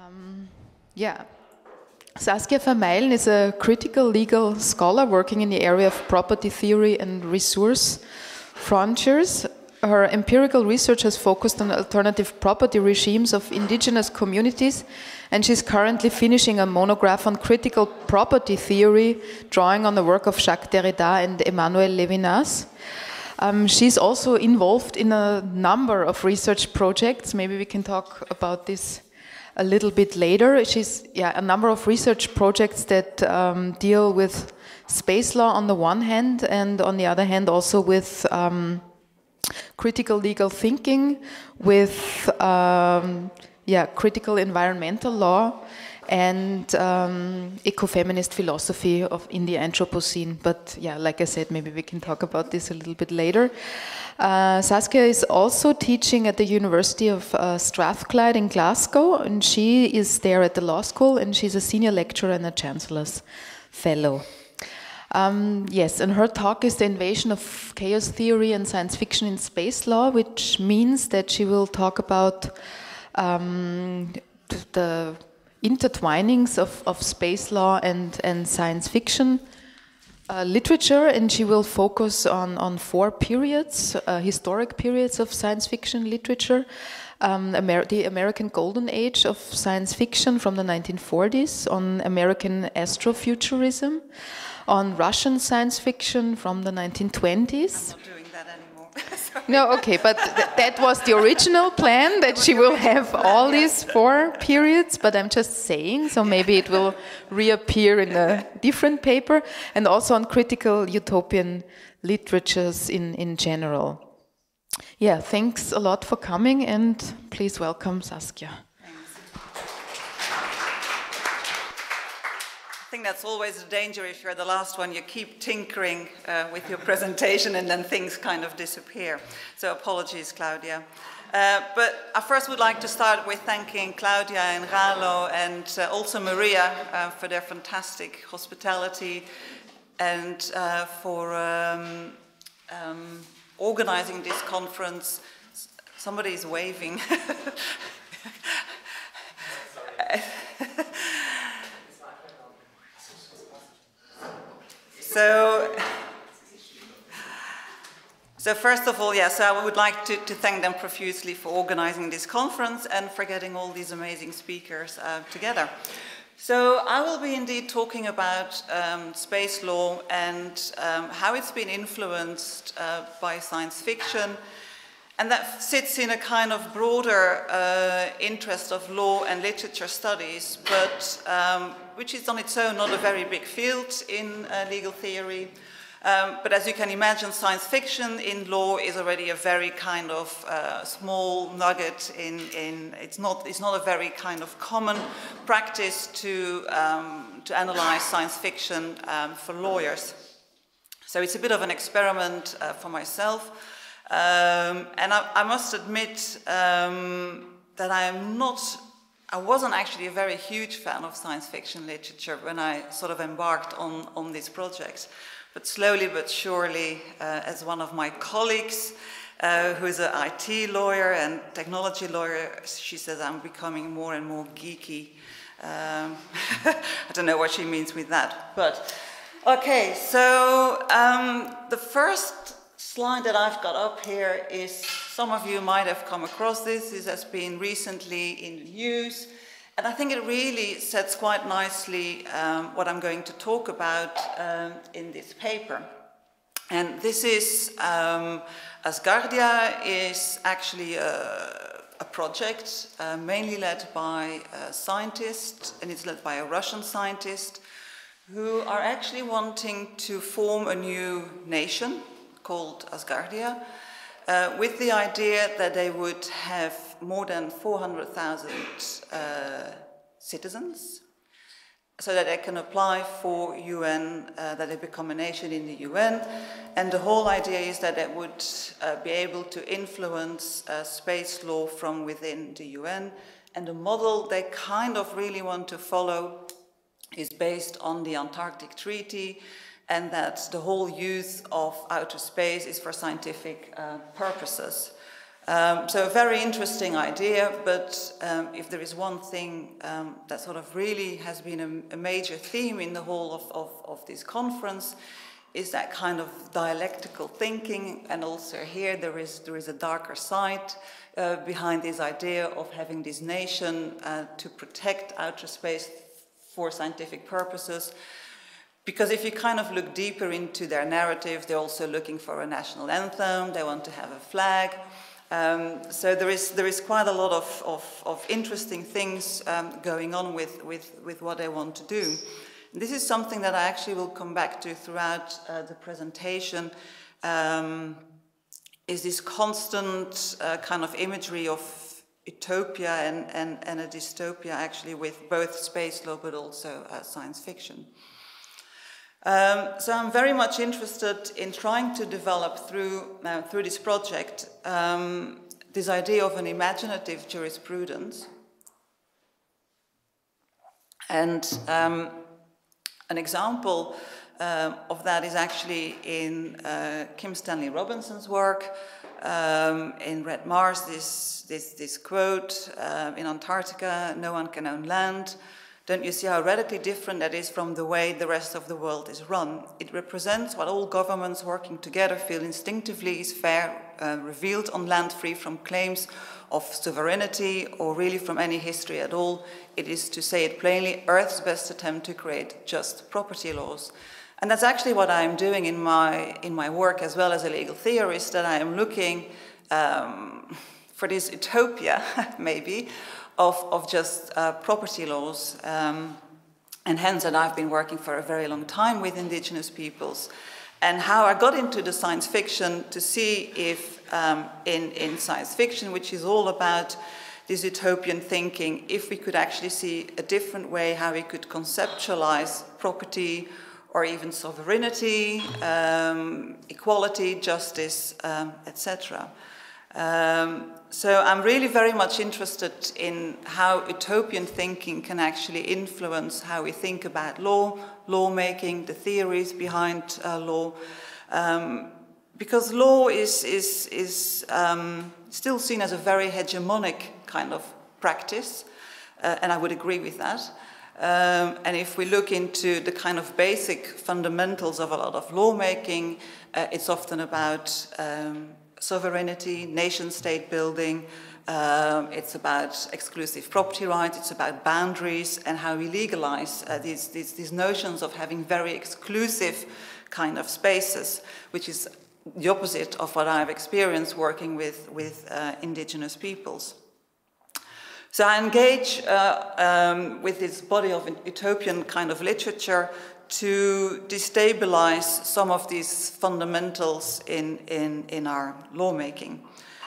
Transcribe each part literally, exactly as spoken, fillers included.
Um, yeah. Saskia Vermeylen is a critical legal scholar working in the area of property theory and resource frontiers. Her empirical research has focused on alternative property regimes of indigenous communities, and she's currently finishing a monograph on critical property theory, drawing on the work of Jacques Derrida and Emmanuel Levinas. Um, she's also involved in a number of research projects. Maybe we can talk about this a little bit later. She's yeah, a number of research projects that um, deal with space law on the one hand, and on the other hand also with um, critical legal thinking, with um, yeah, critical environmental law, and um, ecofeminist philosophy of in the Anthropocene. But yeah, like I said, maybe we can talk about this a little bit later. Uh, Saskia is also teaching at the University of uh, Strathclyde in Glasgow, and she is there at the law school, and she's a senior lecturer and a Chancellor's Fellow. Um, yes, and her talk is the invasion of chaos theory and science fiction in space law, which means that she will talk about um, the intertwinings of, of space law and, and science fiction uh, literature, and she will focus on, on four periods, uh, historic periods of science fiction literature. Um, Amer the American Golden Age of science fiction from the nineteen forties, on American astrofuturism, on Russian science fiction from the nineteen twenties. I'm not doing that anymore. No, okay, but th that was the original plan, that she will have all these four periods, but I'm just saying, so maybe it will reappear in a different paper, and also on critical utopian literatures in, in general. Yeah, thanks a lot for coming, and please welcome Saskia. I think that's always a danger if you're the last one. You keep tinkering uh, with your presentation and then things kind of disappear. So apologies, Claudia. Uh, but I first would like to start with thanking Claudia and Ralo and uh, also Maria uh, for their fantastic hospitality and uh, for um, um, organizing this conference. Somebody is waving. So, so first of all, yes, I would like to, to thank them profusely for organizing this conference and for getting all these amazing speakers uh, together. So I will be indeed talking about um, space law and um, how it's been influenced uh, by science fiction, and that sits in a kind of broader uh, interest of law and literature studies, but um, which is on its own not a very big field in uh, legal theory. Um, but as you can imagine, science fiction in law is already a very kind of uh, small nugget in, in it's not, it's not a very kind of common practice to, um, to analyze science fiction um, for lawyers. So it's a bit of an experiment uh, for myself. Um, and I, I must admit um, that I am not, I wasn't actually a very huge fan of science fiction literature when I sort of embarked on, on this project. But slowly but surely, uh, as one of my colleagues, uh, who is an I T lawyer and technology lawyer, she says I'm becoming more and more geeky. Um, I don't know what she means with that, but okay, so um, the first slide that I've got up here is, some of you might have come across this, this has been recently in the news, and I think it really sets quite nicely um, what I'm going to talk about um, in this paper. And this is, um, Asgardia is actually a, a project uh, mainly led by a scientist, and it's led by a Russian scientist, who are actually wanting to form a new nation called Asgardia, uh, with the idea that they would have more than four hundred thousand uh, citizens, so that they can apply for U N, uh, that they become a nation in the U N. And the whole idea is that they would uh, be able to influence uh, space law from within the U N. And the model they kind of really want to follow is based on the Antarctic Treaty, and that the whole use of outer space is for scientific uh, purposes. Um, so a very interesting idea, but um, if there is one thing um, that sort of really has been a, a major theme in the whole of, of, of this conference, is that kind of dialectical thinking, and also here there is, there is a darker side uh, behind this idea of having this nation uh, to protect outer space for scientific purposes. Because if you kind of look deeper into their narrative, they're also looking for a national anthem, they want to have a flag. Um, so there is, there is quite a lot of, of, of interesting things um, going on with, with, with what they want to do. And this is something that I actually will come back to throughout uh, the presentation, um, is this constant uh, kind of imagery of utopia and, and, and a dystopia, actually, with both space law but also uh, science fiction. Um, so I'm very much interested in trying to develop through, uh, through this project um, this idea of an imaginative jurisprudence. And um, an example uh, of that is actually in uh, Kim Stanley Robinson's work. Um, in Red Mars, this, this, this quote, uh, in Antarctica, no one can own land. Don't you see how radically different that is from the way the rest of the world is run? It represents what all governments working together feel instinctively is fair, uh, revealed on land free from claims of sovereignty or really from any history at all. It is, to say it plainly, Earth's best attempt to create just property laws. And that's actually what I'm doing in my, in my work as well as a legal theorist, that I am looking um, for this utopia, maybe, Of, of just uh, property laws, um, and hence that I've been working for a very long time with indigenous peoples, and how I got into the science fiction to see if um, in, in science fiction, which is all about this utopian thinking, if we could actually see a different way how we could conceptualize property or even sovereignty, um, equality, justice, um, et cetera. Um, so I'm really very much interested in how utopian thinking can actually influence how we think about law, lawmaking, the theories behind uh, law, um, because law is, is, is um, still seen as a very hegemonic kind of practice, uh, and I would agree with that. Um, and if we look into the kind of basic fundamentals of a lot of lawmaking, uh, it's often about um, sovereignty, nation-state building, um, it's about exclusive property rights, it's about boundaries and how we legalize uh, these, these, these notions of having very exclusive kind of spaces, which is the opposite of what I've experienced working with, with uh, indigenous peoples. So I engage uh, um, with this body of utopian kind of literature to destabilize some of these fundamentals in, in, in our lawmaking.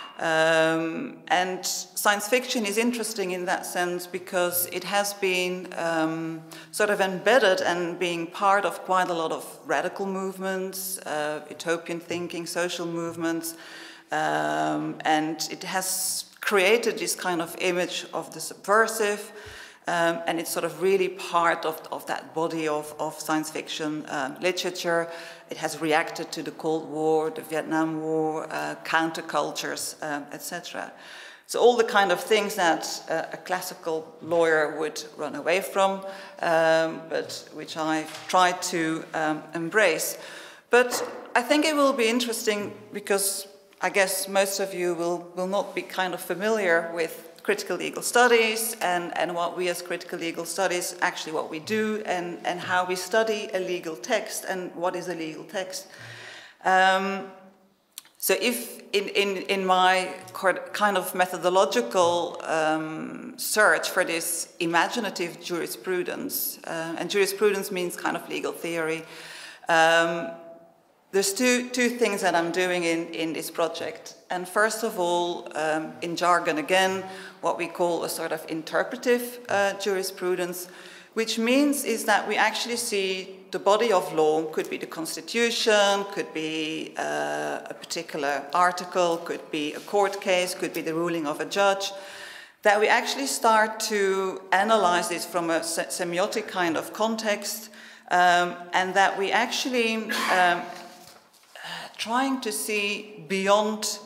Um, and science fiction is interesting in that sense because it has been um, sort of embedded and being part of quite a lot of radical movements, uh, utopian thinking, social movements, um, and it has created this kind of image of the subversive. Um, and it's sort of really part of, of that body of, of science fiction um, literature. It has reacted to the Cold War, the Vietnam War, uh, countercultures, um, et cetera. So all the kind of things that uh, a classical lawyer would run away from, um, but which I've tried to um, embrace. But I think it will be interesting because I guess most of you will, will not be kind of familiar with critical legal studies and, and what we as critical legal studies, actually what we do and, and how we study a legal text and what is a legal text. Um, so if in, in, in my kind of methodological um, search for this imaginative jurisprudence, uh, and jurisprudence means kind of legal theory, um, there's two, two things that I'm doing in, in this project. And first of all, um, in jargon again, what we call a sort of interpretive uh, jurisprudence, which means is that we actually see the body of law, could be the Constitution, could be uh, a particular article, could be a court case, could be the ruling of a judge, that we actually start to analyze this from a se semiotic kind of context, um, and that we actually um, trying to see beyond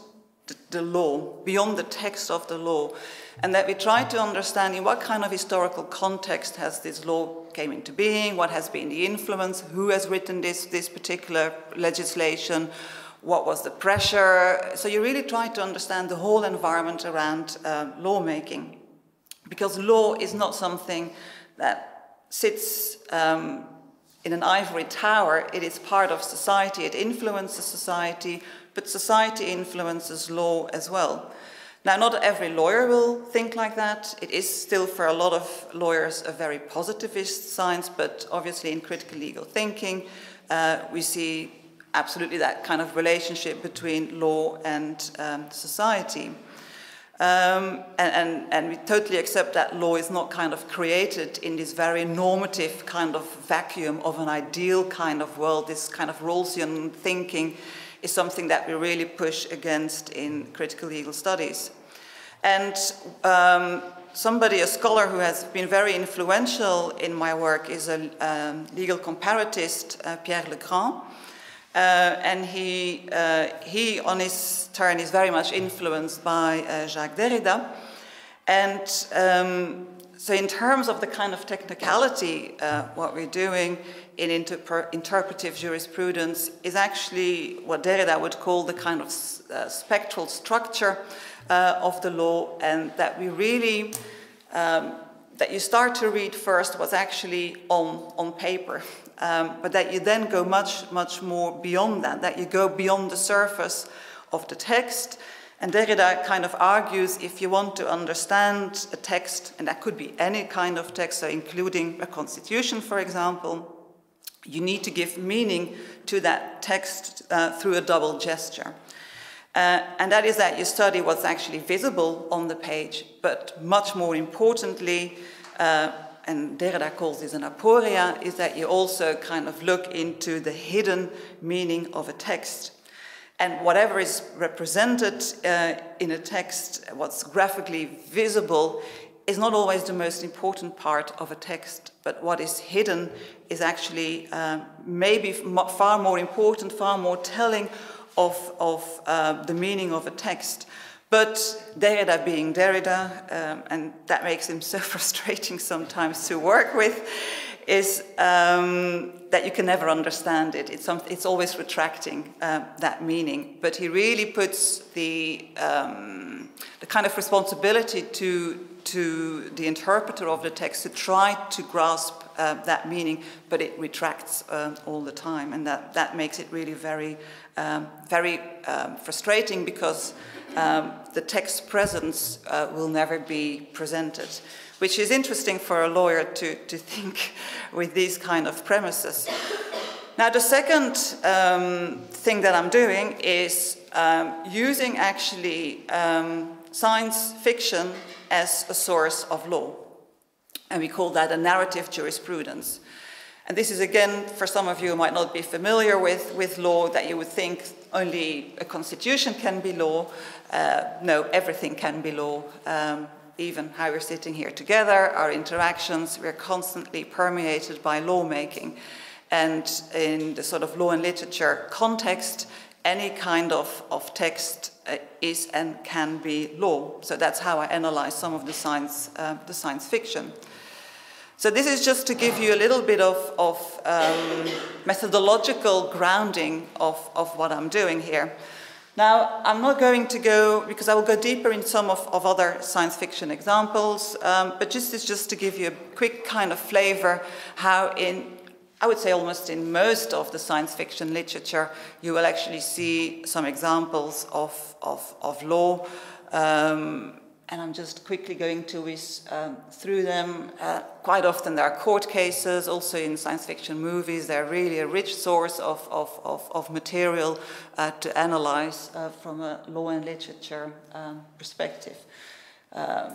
the, the law, beyond the text of the law, and that we try to understand in what kind of historical context has this law came into being, what has been the influence, who has written this, this particular legislation, what was the pressure. So you really try to understand the whole environment around uh, lawmaking, because law is not something that sits um, in an ivory tower. It is part of society, it influences society, but society influences law as well. Now, not every lawyer will think like that. It is still, for a lot of lawyers, a very positivist science, but obviously in critical legal thinking, uh, we see absolutely that kind of relationship between law and um, society. Um, and, and, and we totally accept that law is not kind of created in this very normative kind of vacuum of an ideal kind of world. This kind of Rawlsian thinking is something that we really push against in critical legal studies. And um, somebody, a scholar who has been very influential in my work is a um, legal comparatist, uh, Pierre Legrand. Uh, and he, uh, he, on his turn, is very much influenced by uh, Jacques Derrida. And um, so in terms of the kind of technicality, uh, what we're doing in interp interpretive jurisprudence is actually what Derrida would call the kind of uh, spectral structure uh, of the law, and that we really, um, that you start to read first what's actually on, on paper. Um, but that you then go much, much more beyond that, that you go beyond the surface of the text. And Derrida kind of argues if you want to understand a text, and that could be any kind of text, so including a constitution, for example, you need to give meaning to that text uh, through a double gesture. Uh, and that is that you study what's actually visible on the page, but much more importantly, uh, and Derrida calls this an aporia, is that you also kind of look into the hidden meaning of a text. And whatever is represented uh, in a text, what's graphically visible, is not always the most important part of a text, but what is hidden is actually uh, maybe far more important, far more telling of, of uh, the meaning of a text. But Derrida being Derrida, um, and that makes him so frustrating sometimes to work with, is um, that you can never understand it. It's, some, it's always retracting uh, that meaning. But he really puts the, um, the kind of responsibility to, to the interpreter of the text to try to grasp uh, that meaning, but it retracts uh, all the time. And that, that makes it really very, um, very um, frustrating, because Um, the text presence uh, will never be presented, which is interesting for a lawyer to, to think with these kind of premises. Now, the second um, thing that I'm doing is um, using actually um, science fiction as a source of law. And we call that a narrative jurisprudence. And this is, again, for some of you who might not be familiar with, with law, that you would think only a constitution can be law. Uh, no, everything can be law. Um, even how we're sitting here together, our interactions, we're constantly permeated by lawmaking. And in the sort of law and literature context, any kind of, of text uh, is and can be law. So that's how I analyze some of the science, uh, the science fiction. So this is just to give you a little bit of, of um, methodological grounding of, of what I'm doing here. Now, I'm not going to go, because I will go deeper in some of, of other science fiction examples, um, but just it's just to give you a quick kind of flavor how in, I would say almost in most of the science fiction literature, you will actually see some examples of, of, of law. Um, And I'm just quickly going to whiz um, through them. Uh, quite often there are court cases, also in science fiction movies. They're really a rich source of, of, of, of material uh, to analyze uh, from a law and literature um, perspective. Um,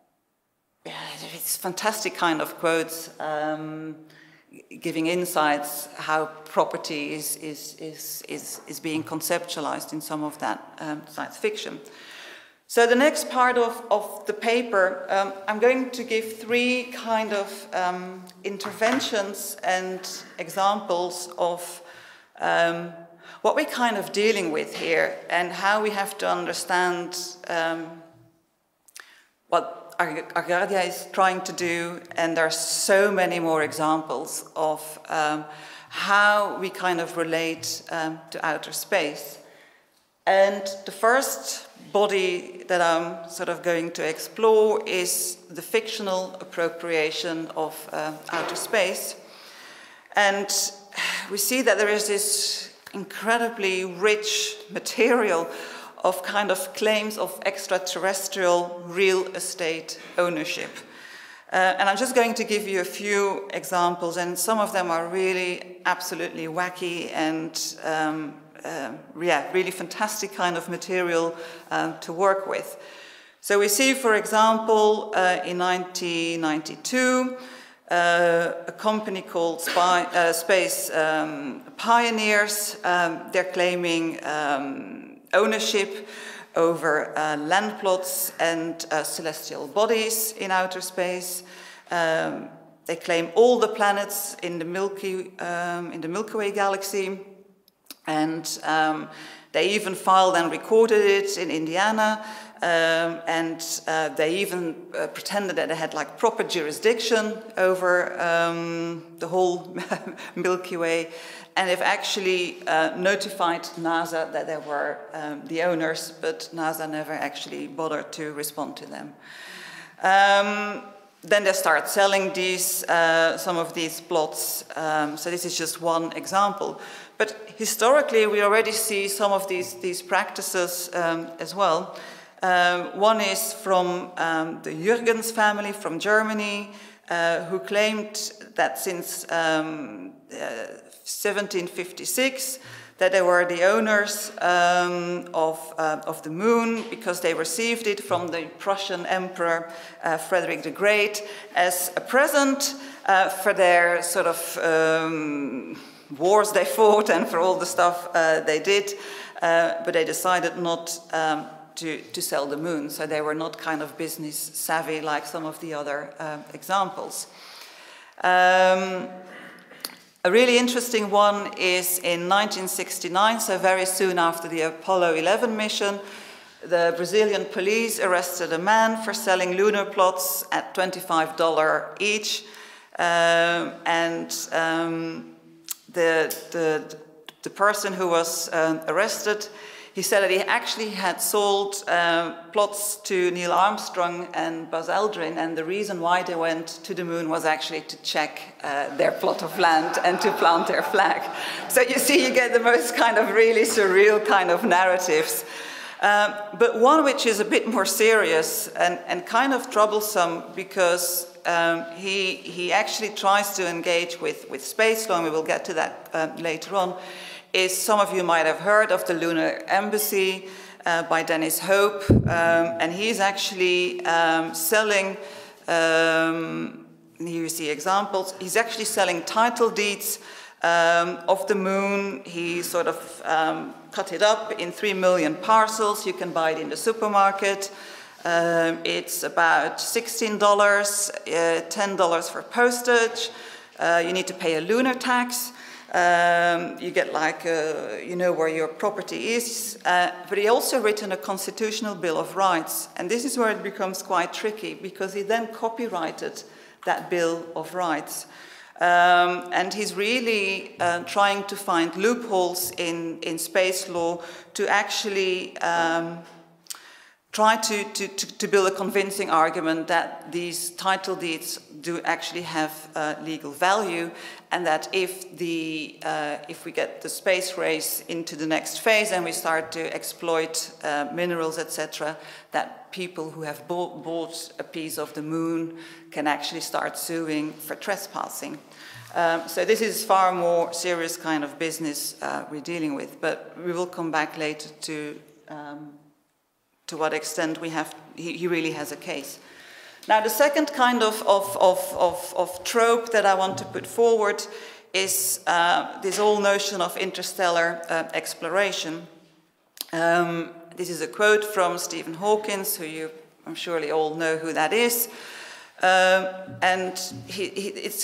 yeah, it's fantastic kind of quotes, um, giving insights how property is, is, is, is, is being conceptualized in some of that um, science fiction. So the next part of, of the paper, um, I'm going to give three kind of um, interventions and examples of um, what we're kind of dealing with here and how we have to understand um, what Arcadia is trying to do, and there are so many more examples of um, how we kind of relate um, to outer space. And the first body that I'm sort of going to explore is the fictional appropriation of uh, outer space. And we see that there is this incredibly rich material of kind of claims of extraterrestrial real estate ownership. Uh, and I'm just going to give you a few examples, and some of them are really absolutely wacky and um, uh, yeah, really fantastic kind of material um, to work with. So we see, for example, uh, in nineteen ninety-two, uh, a company called Spy, uh, Space um, Pioneers, um, they're claiming um, ownership over uh, land plots and uh, celestial bodies in outer space. Um, they claim all the planets in the Milky, um, in the Milky Way galaxy, and um, they even filed and recorded it in Indiana, um, and uh, they even uh, pretended that they had like proper jurisdiction over um, the whole Milky Way. And they've actually uh, notified NASA that they were um, the owners, but NASA never actually bothered to respond to them. Um, then they start selling these, uh, some of these plots. Um, so this is just one example. But historically, we already see some of these, these practices um, as well. Um, one is from um, the Jürgens family from Germany, uh, who claimed that since um, uh, seventeen fifty-six, that they were the owners um, of, uh, of the moon because they received it from the Prussian Emperor uh, Frederick the Great as a present uh, for their sort of um, wars they fought and for all the stuff uh, they did, uh, but they decided not um, to, to sell the moon, so they were not kind of business savvy like some of the other uh, examples. Um, A really interesting one is in nineteen sixty-nine, so very soon after the Apollo eleven mission, the Brazilian police arrested a man for selling lunar plots at twenty-five dollars each. Um, and um, the, the, the person who was um, arrested, he said that he actually had sold uh, plots to Neil Armstrong and Buzz Aldrin, and the reason why they went to the moon was actually to check uh, their plot of land and to plant their flag. So you see, you get the most kind of really surreal kind of narratives. Um, but one which is a bit more serious and, and kind of troublesome, because um, he, he actually tries to engage with, with space law, and we will get to that uh, later on, is some of you might have heard of the Lunar Embassy uh, by Dennis Hope, um, and he's actually um, selling, um, here you see examples, he's actually selling title deeds um, of the moon. He sort of um, cut it up in three million parcels. You can buy it in the supermarket. Um, it's about sixteen dollars, uh, ten dollars for postage. Uh, you need to pay a lunar tax. Um, you get like, a, you know where your property is, uh, but he also written a constitutional bill of rights, and this is where it becomes quite tricky, because he then copyrighted that bill of rights. Um, and he's really uh, trying to find loopholes in, in space law to actually um, try to, to, to build a convincing argument that these title deeds do actually have uh, legal value, and that if, the, uh, if we get the space race into the next phase and we start to exploit uh, minerals, et cetera, that people who have bought, bought a piece of the moon can actually start suing for trespassing. Um, so this is far more serious kind of business uh, we're dealing with, but we will come back later to um, to what extent we have, he, he really has a case. Now, the second kind of, of, of, of, of trope that I want to put forward is uh, this whole notion of interstellar uh, exploration. Um, this is a quote from Stephen Hawking, who you I'm surely all know who that is. Um, and he, he, it's a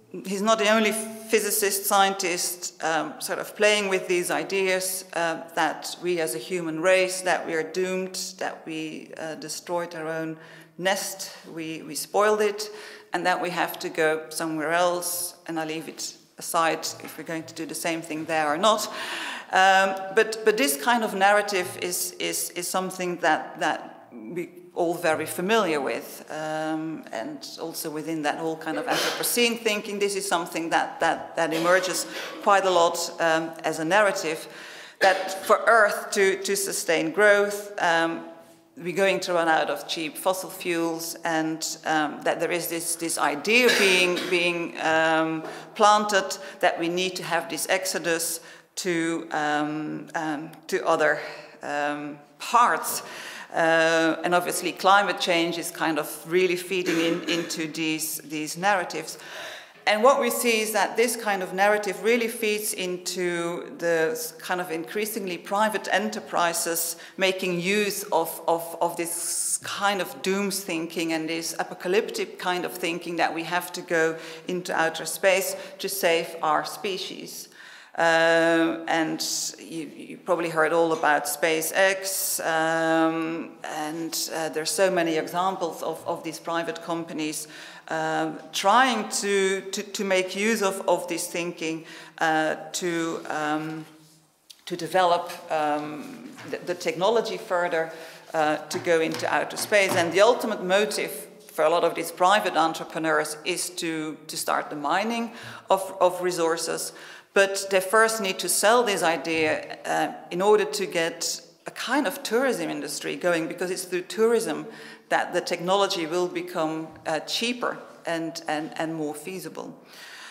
he's not the only physicist, scientist, um, sort of playing with these ideas uh, that we as a human race, that we are doomed, that we uh, destroyed our own nest, we, we spoiled it, and that we have to go somewhere else, and I leave it aside if we're going to do the same thing there or not. Um, but, but this kind of narrative is, is, is something that, that we all very familiar with, um, and also within that whole kind of Anthropocene thinking, this is something that, that, that emerges quite a lot um, as a narrative, that for Earth to, to sustain growth, um, we're going to run out of cheap fossil fuels, and um, that there is this, this idea being, being um, planted that we need to have this exodus to, um, um, to other um, parts. Uh, and obviously climate change is kind of really feeding in, into these, these narratives. And what we see is that this kind of narrative really feeds into the kind of increasingly private enterprises making use of, of, of this kind of dooms thinking and this apocalyptic kind of thinking that we have to go into outer space to save our species. Uh, and you, you probably heard all about SpaceX, um, and uh, there's so many examples of, of these private companies uh, trying to, to, to make use of, of this thinking uh, to, um, to develop um, the, the technology further uh, to go into outer space. And the ultimate motive for a lot of these private entrepreneurs is to, to start the mining of, of resources. But they first need to sell this idea uh, in order to get a kind of tourism industry going, because it's through tourism that the technology will become uh, cheaper and, and, and more feasible.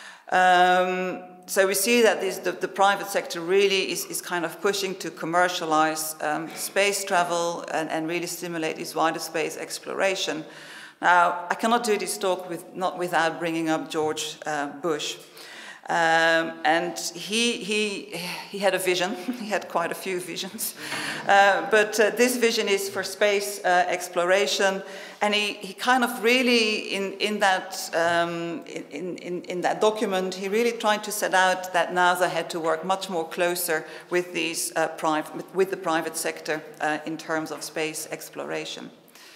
Um, so we see that this, the, the private sector really is, is kind of pushing to commercialize um, space travel and, and really stimulate this wider space exploration. Now, I cannot do this talk with, not without bringing up George uh, Bush. Um, and he, he, he had a vision. He had quite a few visions. Uh, but uh, this vision is for space uh, exploration. And he, he kind of really, in, in, that, um, in, in, in that document, he really tried to set out that NASA had to work much more closer with, these, uh, private, with the private sector uh, in terms of space exploration.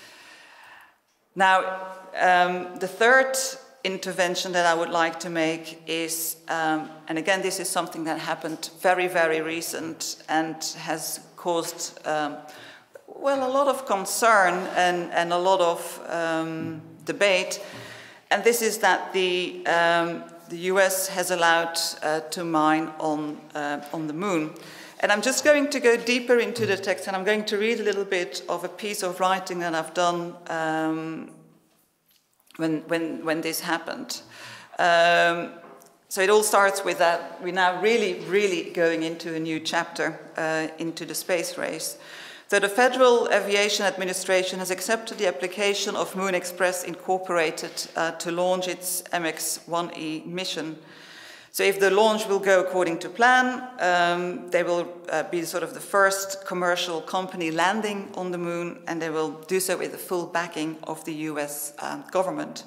Now, um, the third intervention that I would like to make is, um, and again, this is something that happened very, very recent and has caused, um, well, a lot of concern and, and a lot of um, debate. And this is that the, um, the U S has allowed uh, to mine on, uh, on the moon. And I'm just going to go deeper into the text, and I'm going to read a little bit of a piece of writing that I've done um, When, when, when this happened. Um, so it all starts with that we're now really, really going into a new chapter uh, into the space race. So the Federal Aviation Administration has accepted the application of Moon Express Incorporated uh, to launch its M X one E mission. So if the launch will go according to plan, um, they will uh, be sort of the first commercial company landing on the moon, and they will do so with the full backing of the U S um, government.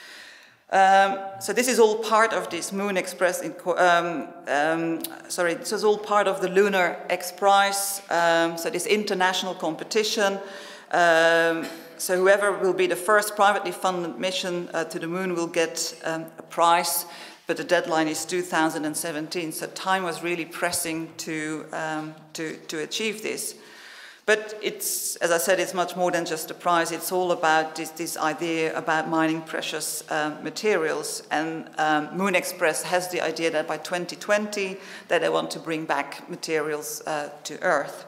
Um, so this is all part of this Moon Express, um, um, sorry, this is all part of the Lunar X Prize, um, so this international competition. Um, so whoever will be the first privately funded mission uh, to the moon will get um, a prize. But the deadline is two thousand seventeen, so time was really pressing to, um, to, to achieve this. But it's, as I said, it's much more than just a prize. It's all about this, this idea about mining precious uh, materials. And um, Moon Express has the idea that by twenty twenty, that they want to bring back materials uh, to Earth.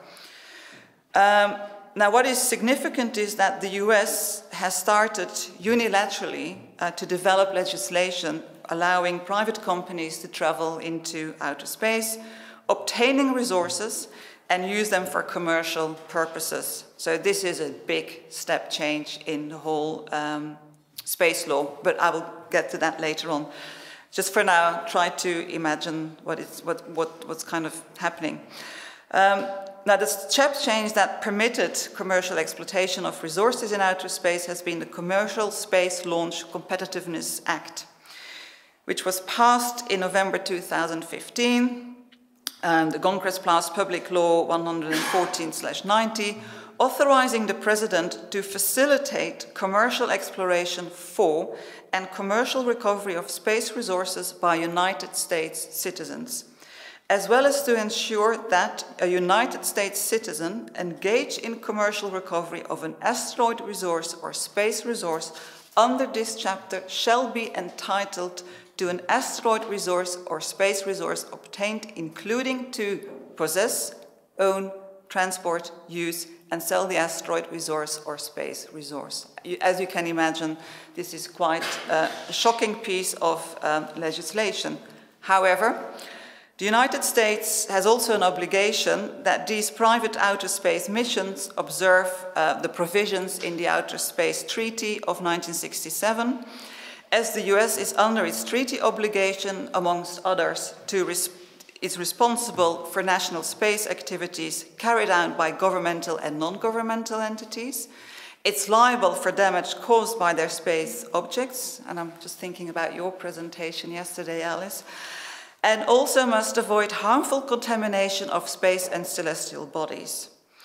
Um, now, what is significant is that the U S has started unilaterally uh, to develop legislation allowing private companies to travel into outer space, obtaining resources, and use them for commercial purposes. So this is a big step change in the whole um, space law, but I will get to that later on. Just for now, try to imagine what is, what, what, what's kind of happening. Um, now, the step change that permitted commercial exploitation of resources in outer space has been the Commercial Space Launch Competitiveness Act. which was passed in November two thousand fifteen, and the Congress passed Public Law one fourteen slash ninety, authorizing the President to facilitate commercial exploration for and commercial recovery of space resources by United States citizens, as well as to ensure that a United States citizen engaged in commercial recovery of an asteroid resource or space resource under this chapter shall be entitled to an asteroid resource or space resource obtained, including to possess, own, transport, use, and sell the asteroid resource or space resource. As you can imagine, this is quite a shocking piece of um, legislation. However, the United States has also an obligation that these private outer space missions observe uh, the provisions in the Outer Space Treaty of nineteen sixty-seven, as the U S is under its treaty obligation, amongst others, to res is responsible for national space activities carried out by governmental and non-governmental entities. It's liable for damage caused by their space objects, and I'm just thinking about your presentation yesterday, Alice, and also must avoid harmful contamination of space and celestial bodies.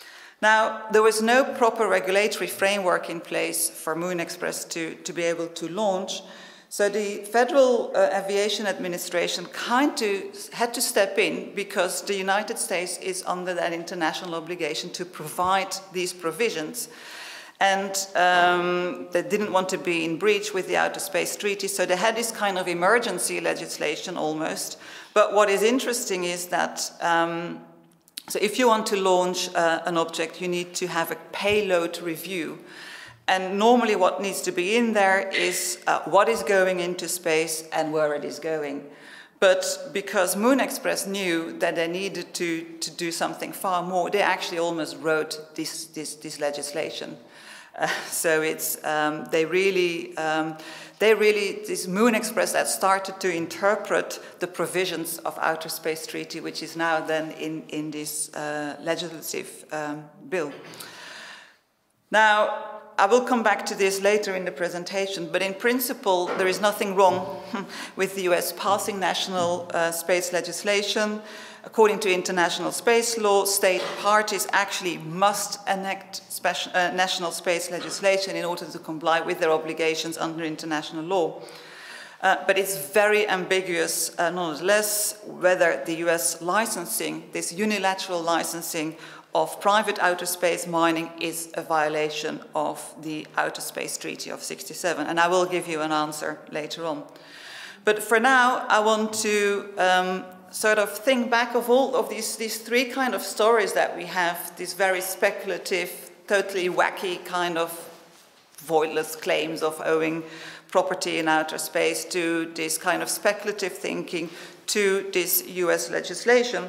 Now, there was no proper regulatory framework in place for Moon Express to, to be able to launch, so the Federal uh, Aviation Administration kind of had to step in because the United States is under that international obligation to provide these provisions. And um, they didn't want to be in breach with the Outer Space Treaty, so they had this kind of emergency legislation almost. But what is interesting is that, um, so if you want to launch uh, an object, you need to have a payload review. And normally what needs to be in there is uh, what is going into space and where it is going. But because Moon Express knew that they needed to, to do something far more, they actually almost wrote this, this, this legislation. Uh, so it's, um, they really, um, they really, this Moon Express that started to interpret the provisions of Outer Space Treaty, which is now then in, in this uh, legislative um, bill. Now, I will come back to this later in the presentation, but in principle, there is nothing wrong with the U S passing national uh, space legislation. According to international space law, state parties actually must enact special, uh, national space legislation in order to comply with their obligations under international law. Uh, but it's very ambiguous, uh, nonetheless, whether the U S licensing, this unilateral licensing of private outer space mining is a violation of the Outer Space Treaty of sixty-seven, and I will give you an answer later on. But for now, I want to um, sort of think back of all of these, these three kind of stories that we have, these very speculative, totally wacky kind of voidless claims of owing property in outer space, to this kind of speculative thinking, to this U S legislation.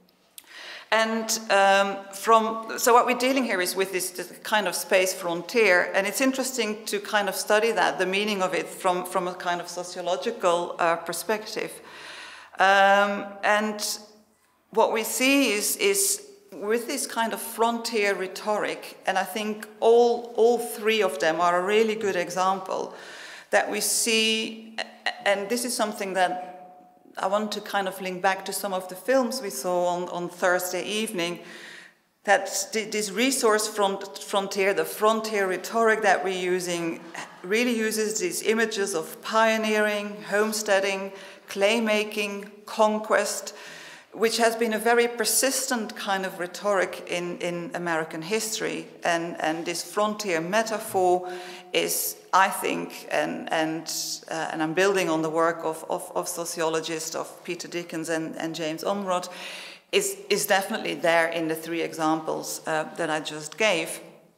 And um, from, so what we're dealing here is with this, this kind of space frontier, and it's interesting to kind of study that, the meaning of it from, from a kind of sociological uh, perspective. Um, and what we see is, is with this kind of frontier rhetoric, and I think all, all three of them are a really good example, that we see, and this is something that I want to kind of link back to some of the films we saw on, on Thursday evening, that this resource front, frontier, the frontier rhetoric that we're using, really uses these images of pioneering, homesteading, clay-making, conquest, which has been a very persistent kind of rhetoric in, in American history. And, and this frontier metaphor is, I think, and, and, uh, and I'm building on the work of, of, of sociologists, of Peter Dickens and, and James Omrod, is, is definitely there in the three examples uh, that I just gave.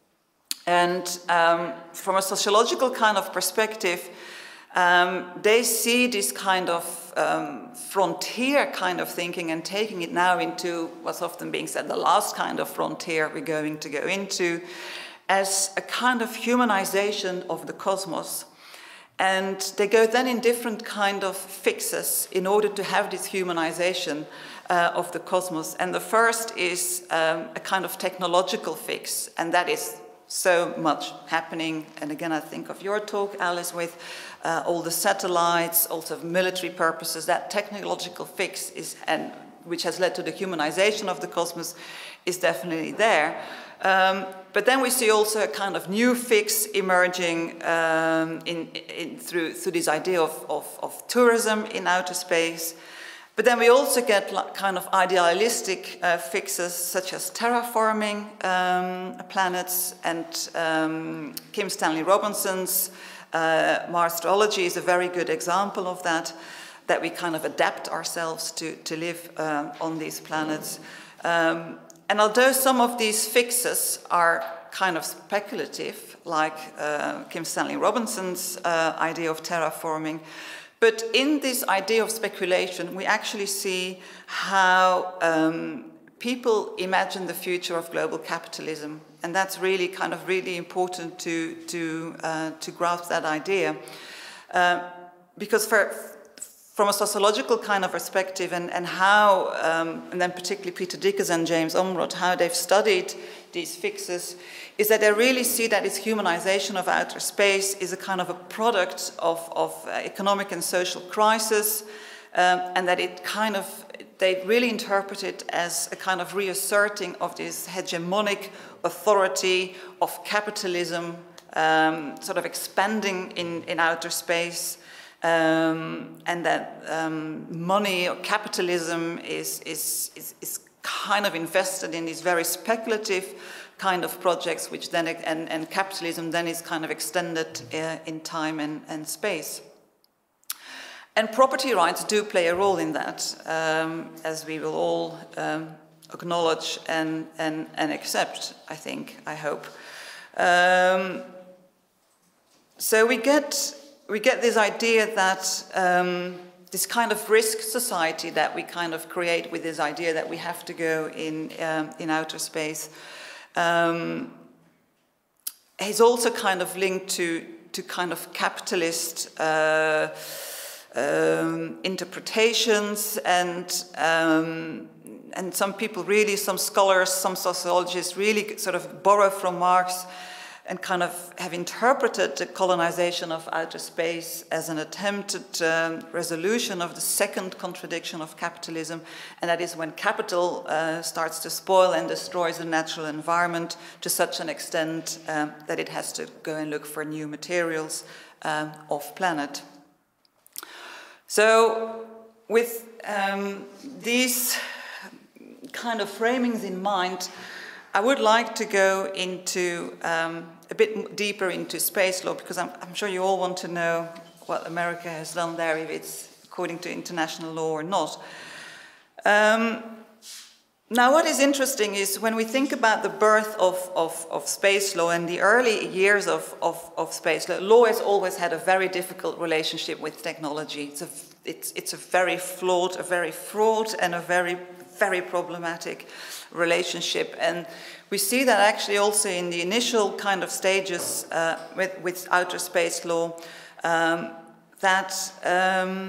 And um, from a sociological kind of perspective, um, they see this kind of um, frontier kind of thinking and taking it now into what's often being said, the last kind of frontier we're going to go into, as a kind of humanization of the cosmos. And they go then in different kind of fixes in order to have this humanization uh, of the cosmos. And the first is um, a kind of technological fix, and that is so much happening. And again, I think of your talk, Alice, with uh, all the satellites, also military purposes. That technological fix is, and which has led to the humanization of the cosmos, is definitely there. Um, but then we see also a kind of new fix emerging um, in, in, through, through this idea of, of, of tourism in outer space. But then we also get like kind of idealistic uh, fixes such as terraforming um, planets, and um, Kim Stanley Robinson's uh, Marstrology is a very good example of that, that we kind of adapt ourselves to, to live um, on these planets. Um, and although some of these fixes are kind of speculative, like uh, Kim Stanley Robinson's uh, idea of terraforming, but in this idea of speculation, we actually see how um, people imagine the future of global capitalism. And that's really kind of really important to, to, uh, to grasp that idea. Uh, because for, from a sociological kind of perspective, and, and how, um, and then particularly Peter Dickes and James Omrod, how they've studied these fixes, is that they really see that this humanization of outer space is a kind of a product of, of uh, economic and social crisis, um, and that it kind of, they really interpret it as a kind of reasserting of this hegemonic authority of capitalism, um, sort of expanding in, in outer space, um, and that um, money or capitalism is, is, is, is kind of invested in these very speculative kind of projects, which then, and, and capitalism then is kind of extended uh, in time and, and space. And property rights do play a role in that, um, as we will all um, acknowledge and, and, and accept, I think, I hope. Um, so we get, we get this idea that um, this kind of risk society that we kind of create with this idea that we have to go in, um, in outer space Um, is also kind of linked to, to kind of capitalist uh, um, interpretations, and, um, and some people really, some scholars, some sociologists really sort of borrow from Marx and kind of have interpreted the colonization of outer space as an attempted um, resolution of the second contradiction of capitalism, and that is when capital uh, starts to spoil and destroys the natural environment to such an extent um, that it has to go and look for new materials um, off planet. So with um, these kind of framings in mind, I would like to go into um, a bit deeper into space law, because I'm, I'm sure you all want to know what America has done there, if it's according to international law or not. Um, now, what is interesting is when we think about the birth of, of, of space law and the early years of, of, of space law, law has always had a very difficult relationship with technology. It's a, it's, it's a very flawed, a very fraught, and a very, very problematic relationship. And we see that actually also in the initial kind of stages uh, with, with outer space law, um, that, um,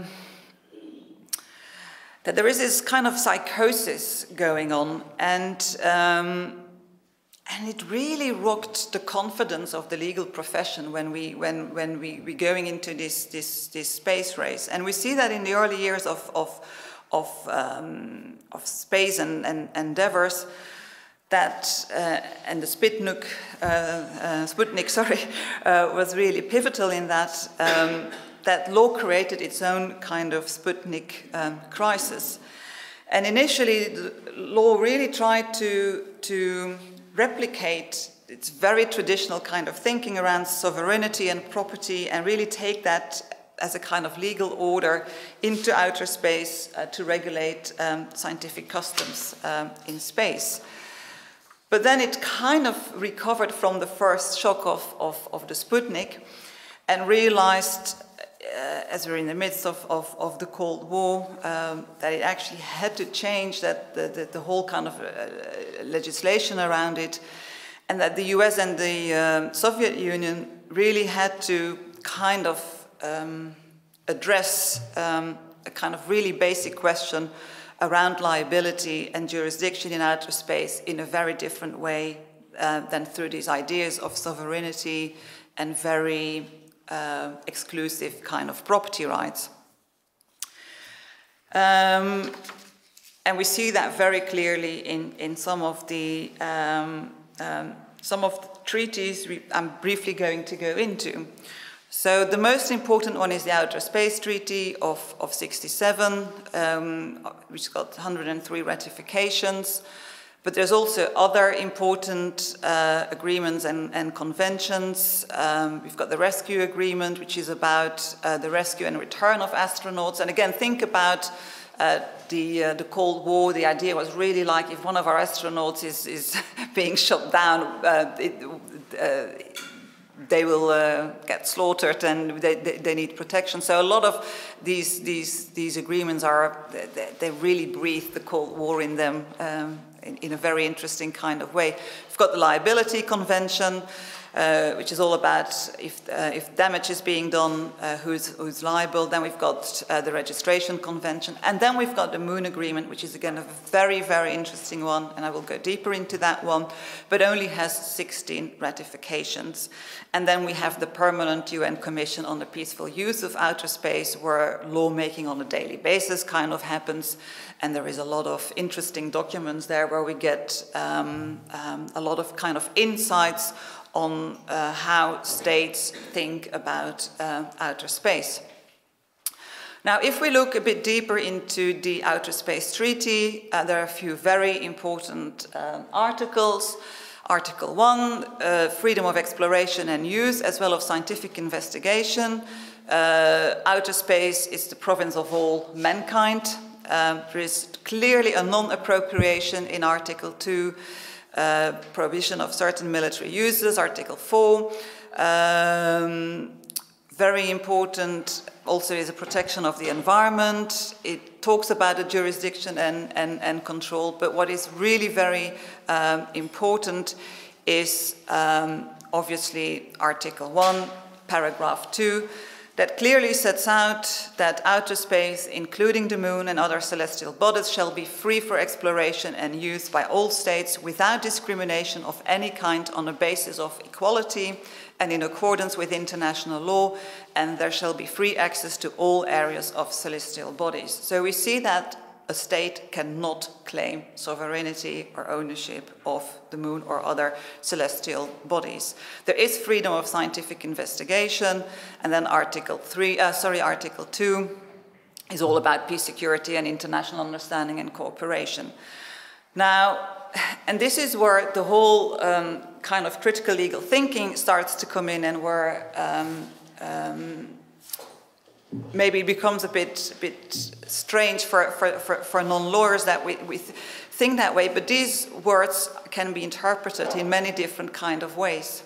that there is this kind of psychosis going on, and, um, and it really rocked the confidence of the legal profession when we when when we we going into this this this space race. And we see that in the early years of of of, um, of space and, and endeavors, that uh, and the Sputnik uh, uh, Sputnik sorry uh, was really pivotal in that. Um, that law created its own kind of Sputnik um, crisis. And initially, the law really tried to, to replicate its very traditional kind of thinking around sovereignty and property, and really take that as a kind of legal order into outer space uh, to regulate um, scientific customs um, in space. But then it kind of recovered from the first shock of, of, of the Sputnik, and realized, Uh, as we're in the midst of, of, of the Cold War, um, that it actually had to change that the, the, the whole kind of uh, legislation around it, and that the U S and the um, Soviet Union really had to kind of um, address um, a kind of really basic question around liability and jurisdiction in outer space in a very different way uh, than through these ideas of sovereignty and very uh, exclusive kind of property rights. Um, and we see that very clearly in, in some of the um, um, some of the treaties we, I'm briefly going to go into. So the most important one is the Outer Space Treaty of, of sixty-seven, um, which got one hundred three ratifications. But there's also other important uh, agreements and, and conventions. Um, we've got the Rescue Agreement, which is about uh, the rescue and return of astronauts. And again, think about uh, the, uh, the Cold War. The idea was really like if one of our astronauts is, is being shot down, uh, it, uh, they will uh, get slaughtered and they, they, they need protection. So a lot of these, these, these agreements are, they, they really breathe the Cold War in them. Um, In, in a very interesting kind of way. We've got the Liability Convention, uh, which is all about if, uh, if damage is being done, uh, who's, who's liable. Then we've got uh, the Registration Convention. And then we've got the Moon Agreement, which is again a very, very interesting one. And I will go deeper into that one, but only has sixteen ratifications. And then we have the Permanent U N Commission on the Peaceful Use of Outer Space, where lawmaking on a daily basis kind of happens. And there is a lot of interesting documents there where we get um, um, a lot of kind of insights on uh, how states think about uh, outer space. Now, if we look a bit deeper into the Outer Space Treaty, uh, there are a few very important um, articles. Article one, uh, freedom of exploration and use, as well as scientific investigation. Uh, outer space is the province of all mankind. Um, there is clearly a non-appropriation in Article two, uh, prohibition of certain military uses, Article four. Um, very important also is a protection of the environment. It talks about the jurisdiction and, and, and control, but what is really very um, important is um, obviously Article one, paragraph two, that clearly sets out that outer space, including the moon and other celestial bodies, shall be free for exploration and use by all states without discrimination of any kind on the basis of equality and in accordance with international law, and there shall be free access to all areas of celestial bodies. So we see that a state cannot claim sovereignty or ownership of the moon or other celestial bodies. There is freedom of scientific investigation, and then Article three, uh, sorry, Article two is all about peace, security, and international understanding and cooperation. Now, and this is where the whole um, kind of critical legal thinking starts to come in, and where um, um, maybe it becomes a bit, a bit strange for, for, for, for non-lawyers that we, we think that way, but these words can be interpreted in many different kind of ways.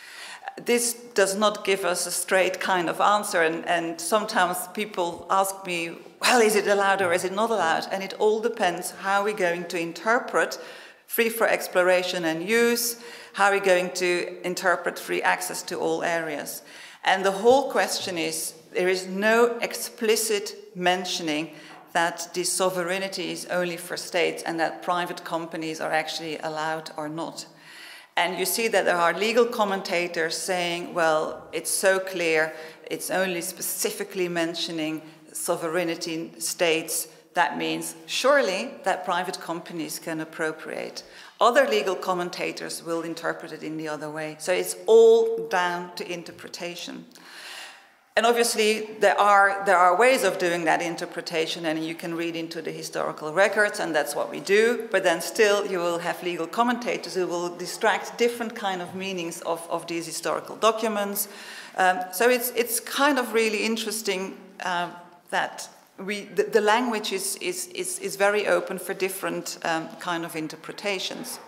This does not give us a straight kind of answer, and, and sometimes people ask me, well, is it allowed or is it not allowed? And it all depends how we're going to interpret free for exploration and use, how we're going to interpret free access to all areas. And the whole question is, there is no explicit mentioning that this sovereignty is only for states and that private companies are actually allowed or not. And you see that there are legal commentators saying, well, it's so clear, it's only specifically mentioning sovereignty in states. That means surely that private companies can appropriate. Other legal commentators will interpret it in the other way. So it's all down to interpretation. And obviously, there are, there are ways of doing that interpretation, and you can read into the historical records, and that's what we do. But then still, you will have legal commentators who will distract different kind of meanings of, of these historical documents. Um, so it's, it's kind of really interesting uh, that we, the, the language is, is, is, is very open for different um, kind of interpretations.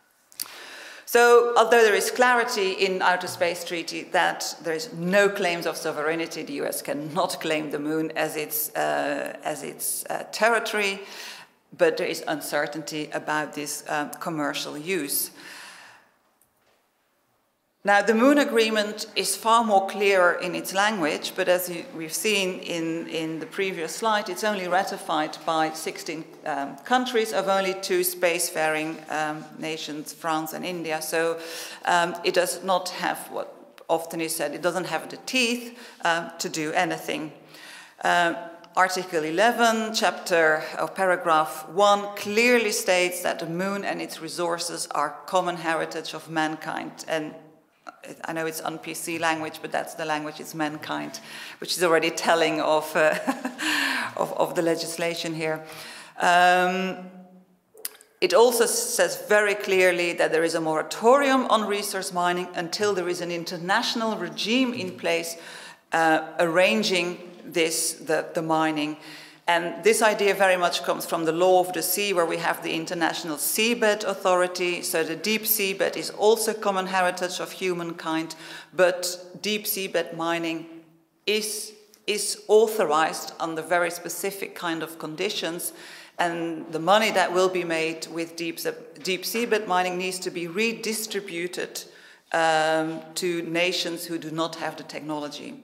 So, although there is clarity in Outer Space Treaty that there is no claims of sovereignty, the U S cannot claim the moon as its, uh, as its uh, territory, but there is uncertainty about this um, commercial use. Now, the Moon Agreement is far more clear in its language, but as you, we've seen in, in the previous slide, it's only ratified by sixteen um, countries of only two spacefaring um, nations, France and India. So um, it does not have what often is said, it doesn't have the teeth um, to do anything. Um, Article eleven, chapter of paragraph one, clearly states that the moon and its resources are common heritage of mankind. And I know it's on P C language, but that's the language, it's mankind, which is already telling of, uh, of, of the legislation here. Um, it also says very clearly that there is a moratorium on resource mining until there is an international regime in place uh, arranging this, the, the mining. And this idea very much comes from the law of the sea, where we have the International Seabed Authority. So the deep seabed is also common heritage of humankind, but deep seabed mining is, is authorized under very specific kind of conditions. And the money that will be made with deep, deep seabed mining needs to be redistributed um, to nations who do not have the technology.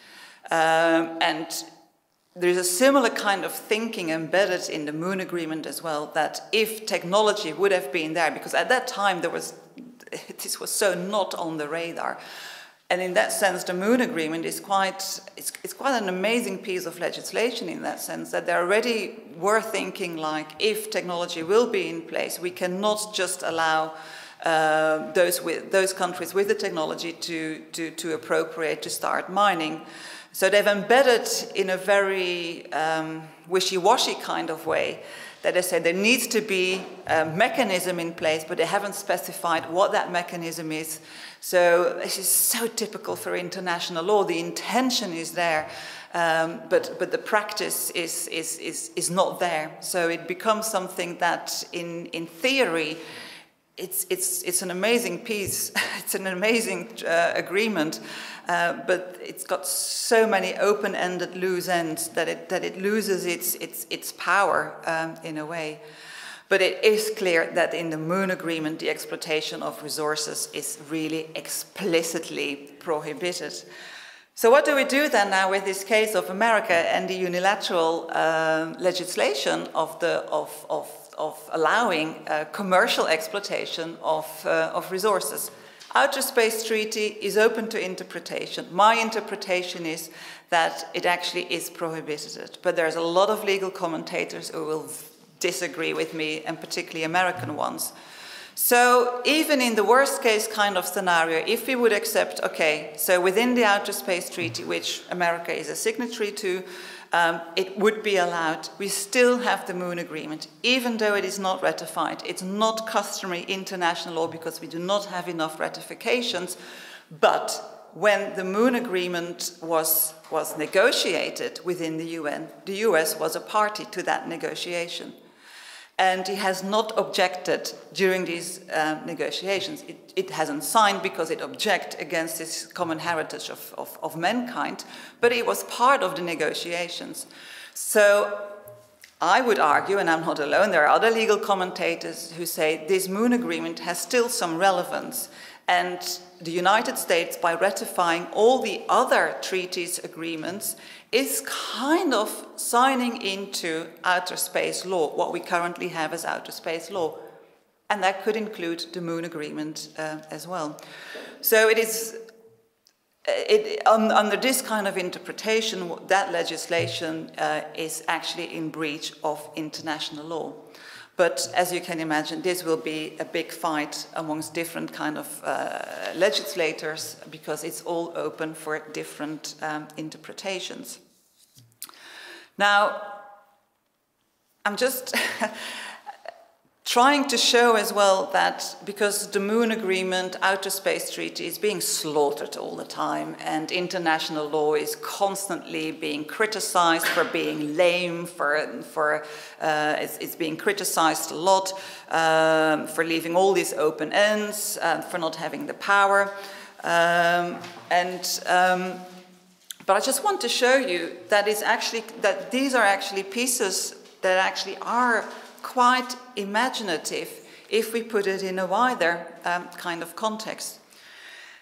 Um, and there is a similar kind of thinking embedded in the Moon Agreement as well, that if technology would have been there, because at that time there was, this was so not on the radar. And in that sense, the Moon Agreement is quite, it's, it's quite an amazing piece of legislation in that sense, that they already were thinking like, if technology will be in place, we cannot just allow uh, those, with, those countries with the technology to, to, to appropriate, to start mining. So they've embedded in a very um, wishy-washy kind of way that they say there needs to be a mechanism in place, but they haven't specified what that mechanism is. So this is so typical for international law. The intention is there, um, but, but the practice is, is, is, is not there. So it becomes something that in, in theory, It's, it's, it's an amazing piece, it's an amazing uh, agreement, uh, but it's got so many open-ended loose ends that it, that it loses its, its, its power um, in a way. But it is clear that in the Moon Agreement, the exploitation of resources is really explicitly prohibited. So what do we do then now with this case of America and the unilateral uh, legislation of, the, of, of of allowing uh, commercial exploitation of, uh, of resources? Outer Space Treaty is open to interpretation. My interpretation is that it actually is prohibited, but there's a lot of legal commentators who will disagree with me, and particularly American ones. So even in the worst case kind of scenario, if we would accept, okay, so within the Outer Space Treaty, which America is a signatory to, Um, it would be allowed. We still have the Moon Agreement, even though it is not ratified. It's not customary international law because we do not have enough ratifications. But when the Moon Agreement was, was negotiated within the U N, the U S was a party to that negotiation. And it has not objected during these uh, negotiations. It, it hasn't signed because it objects against this common heritage of, of, of mankind, but it was part of the negotiations. So I would argue, and I'm not alone, there are other legal commentators who say this Moon Agreement has still some relevance. And the United States, by ratifying all the other treaties, agreements, is kind of signing into outer space law, what we currently have as outer space law. And that could include the Moon Agreement uh, as well. So it is, it, um, under this kind of interpretation, that legislation uh, is actually in breach of international law. But as you can imagine, this will be a big fight amongst different kind of uh, legislators, because it's all open for different um, interpretations. Now, I'm just trying to show as well that because the Moon Agreement, Outer Space Treaty is being slaughtered all the time, and international law is constantly being criticized for being lame, for, for uh, it's, it's being criticized a lot, um, for leaving all these open ends, uh, for not having the power. Um, and um, but I just want to show you that it's actually that these are actually pieces that actually are quite imaginative if we put it in a wider um, kind of context.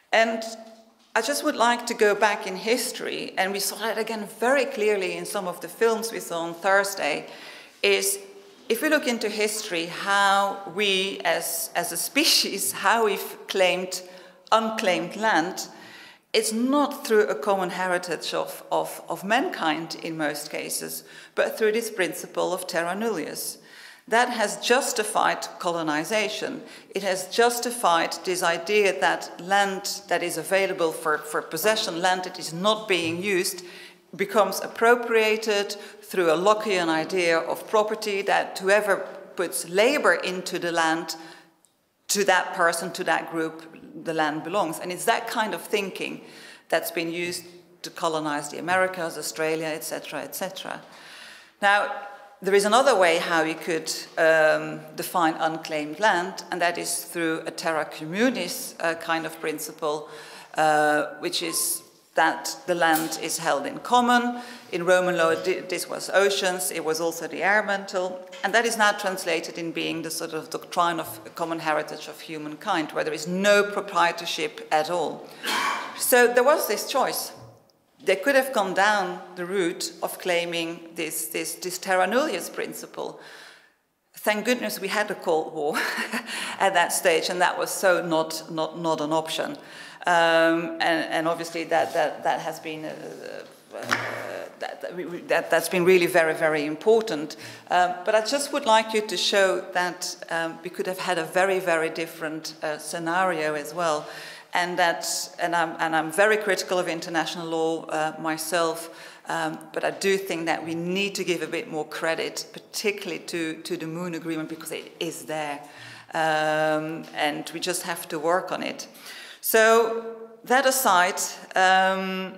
And I just would like to go back in history, and we saw that again very clearly in some of the films we saw on Thursday, is if we look into history, how we as, as a species, how we've claimed unclaimed land, it's not through a common heritage of, of, of mankind in most cases, but through this principle of terra nullius. That has justified colonization. It has justified this idea that land that is available for, for possession, land that is not being used, becomes appropriated through a Lockean idea of property, that whoever puts labor into the land, to that person, to that group, the land belongs. And it's that kind of thinking that's been used to colonize the Americas, Australia, et cetera, et cetera. Now, there is another way how you could um, define unclaimed land, and that is through a terra communis uh, kind of principle, uh, which is that the land is held in common. In Roman law, this was oceans, it was also the air mantle, and that is now translated in being the sort of doctrine of a common heritage of humankind, where there is no proprietorship at all. So there was this choice. They could have gone down the route of claiming this, this, this terra nullius principle. Thank goodness we had a Cold War at that stage, and that was so not, not, not an option. Um, and, and obviously that, that, that has been, uh, uh, that, that, that, that's been really very, very important. Um, but I just would like you to show that um, we could have had a very, very different uh, scenario as well. And that, and I'm, and I'm very critical of international law uh, myself, um, but I do think that we need to give a bit more credit, particularly to, to the Moon Agreement, because it is there, um, and we just have to work on it. So that aside, um,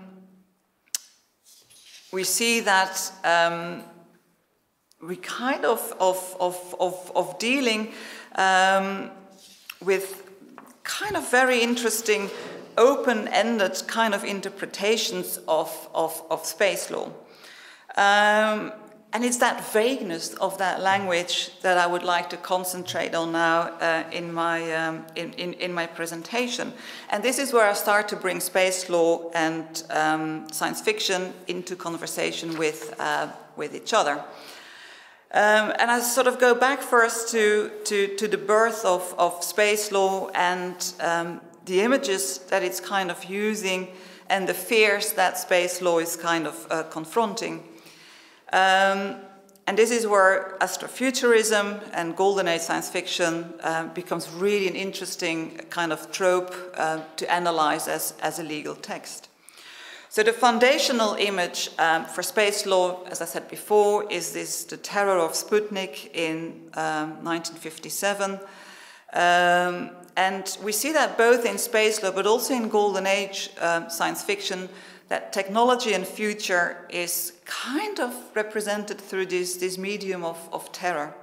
we see that um, we kind of, of, of, of, of dealing um, with kind of very interesting, open-ended kind of interpretations of, of, of space law. Um, and it's that vagueness of that language that I would like to concentrate on now uh, in, my, um, in, in, in my presentation. And this is where I start to bring space law and um, science fiction into conversation with, uh, with each other. Um, and I sort of go back first to, to, to the birth of, of space law and um, the images that it's kind of using and the fears that space law is kind of uh, confronting. Um, and this is where astrofuturism and golden age science fiction uh, becomes really an interesting kind of trope uh, to analyze as, as a legal text. So the foundational image um, for space law, as I said before, is this the terror of Sputnik in um, nineteen fifty-seven. Um, and we see that both in space law, but also in golden age um, science fiction, that technology and future is kind of represented through this, this medium of, of terror.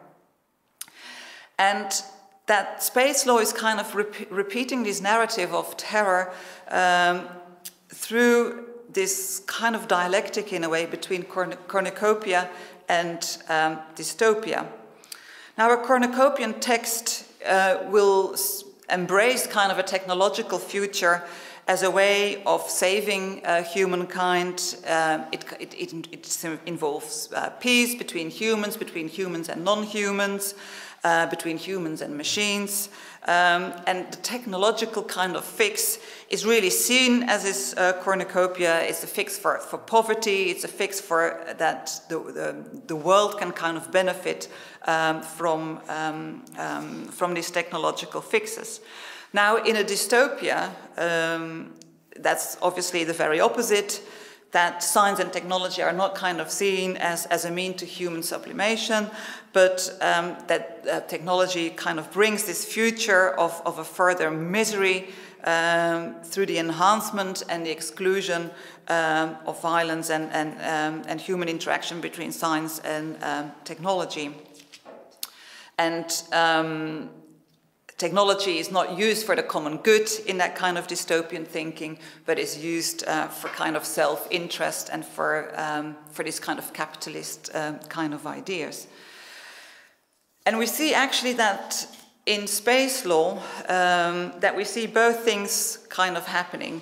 And that space law is kind of rep repeating this narrative of terror um, through this kind of dialectic, in a way, between cornucopia and um, dystopia. Now, a cornucopian text uh, will embrace kind of a technological future as a way of saving uh, humankind. Um, it, it, it, it involves uh, peace between humans, between humans and non-humans, uh, between humans and machines. Um, and the technological kind of fix is really seen as this uh, cornucopia. It's a fix for, for poverty. It's a fix for that the, the, the world can kind of benefit um, from, um, um, from these technological fixes. Now, in a dystopia, um, that's obviously the very opposite, that science and technology are not kind of seen as, as a mean to human sublimation, but um, that uh, technology kind of brings this future of, of a further misery um, through the enhancement and the exclusion um, of violence and, and, um, and human interaction between science and um, technology. And um, technology is not used for the common good in that kind of dystopian thinking, but is used uh, for kind of self-interest and for, um, for this kind of capitalist um, kind of ideas. And we see actually that in space law um, that we see both things kind of happening.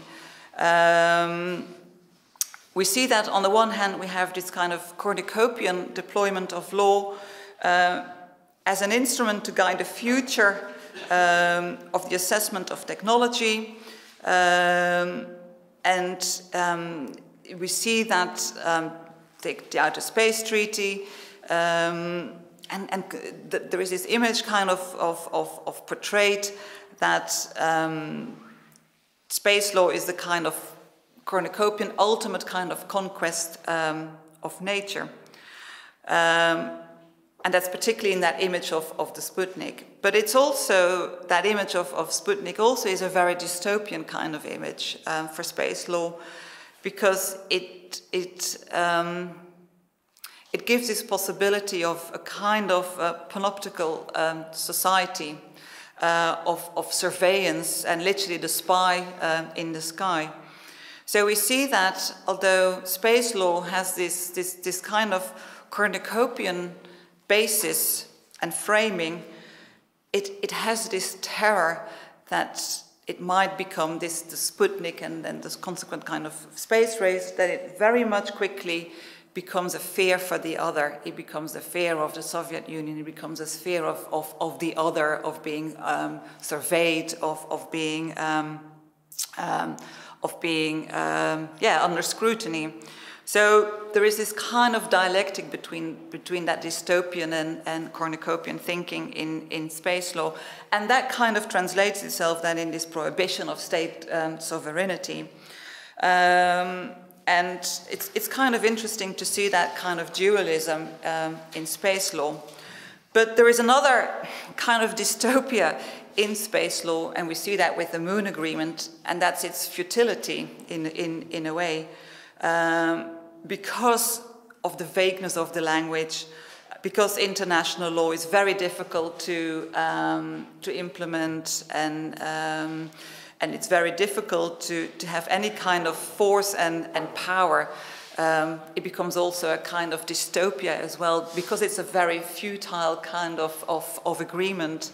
Um, we see that on the one hand we have this kind of cornucopian deployment of law uh, as an instrument to guide the future um, of the assessment of technology, um, and um, we see that um, the, the Outer Space Treaty, um, and, and th there is this image kind of, of, of, of portrayed that um, space law is the kind of cornucopian ultimate kind of conquest um, of nature. Um, and that's particularly in that image of, of the Sputnik. But it's also, that image of, of Sputnik also is a very dystopian kind of image um, for space law, because it, it, um, it gives this possibility of a kind of uh, panoptical um, society uh, of, of surveillance and literally the spy uh, in the sky. So we see that although space law has this, this, this kind of cornucopian basis and framing, it, it has this terror that it might become this the Sputnik and then this consequent kind of space race, that it very much quickly becomes a fear for the other. It becomes a fear of the Soviet Union. It becomes a fear of, of, of the other, of being um, surveyed, of, of being, um, um, of being um, yeah, under scrutiny. So there is this kind of dialectic between, between that dystopian and, and cornucopian thinking in, in space law. And that kind of translates itself then in this prohibition of state um, sovereignty. Um, and it's, it's kind of interesting to see that kind of dualism um, in space law. But there is another kind of dystopia in space law, and we see that with the Moon Agreement, and that's its futility in, in, in a way. Um, because of the vagueness of the language, because international law is very difficult to, um, to implement, and, um, and it's very difficult to, to have any kind of force and, and power. Um, it becomes also a kind of dystopia as well, because it's a very futile kind of, of, of agreement.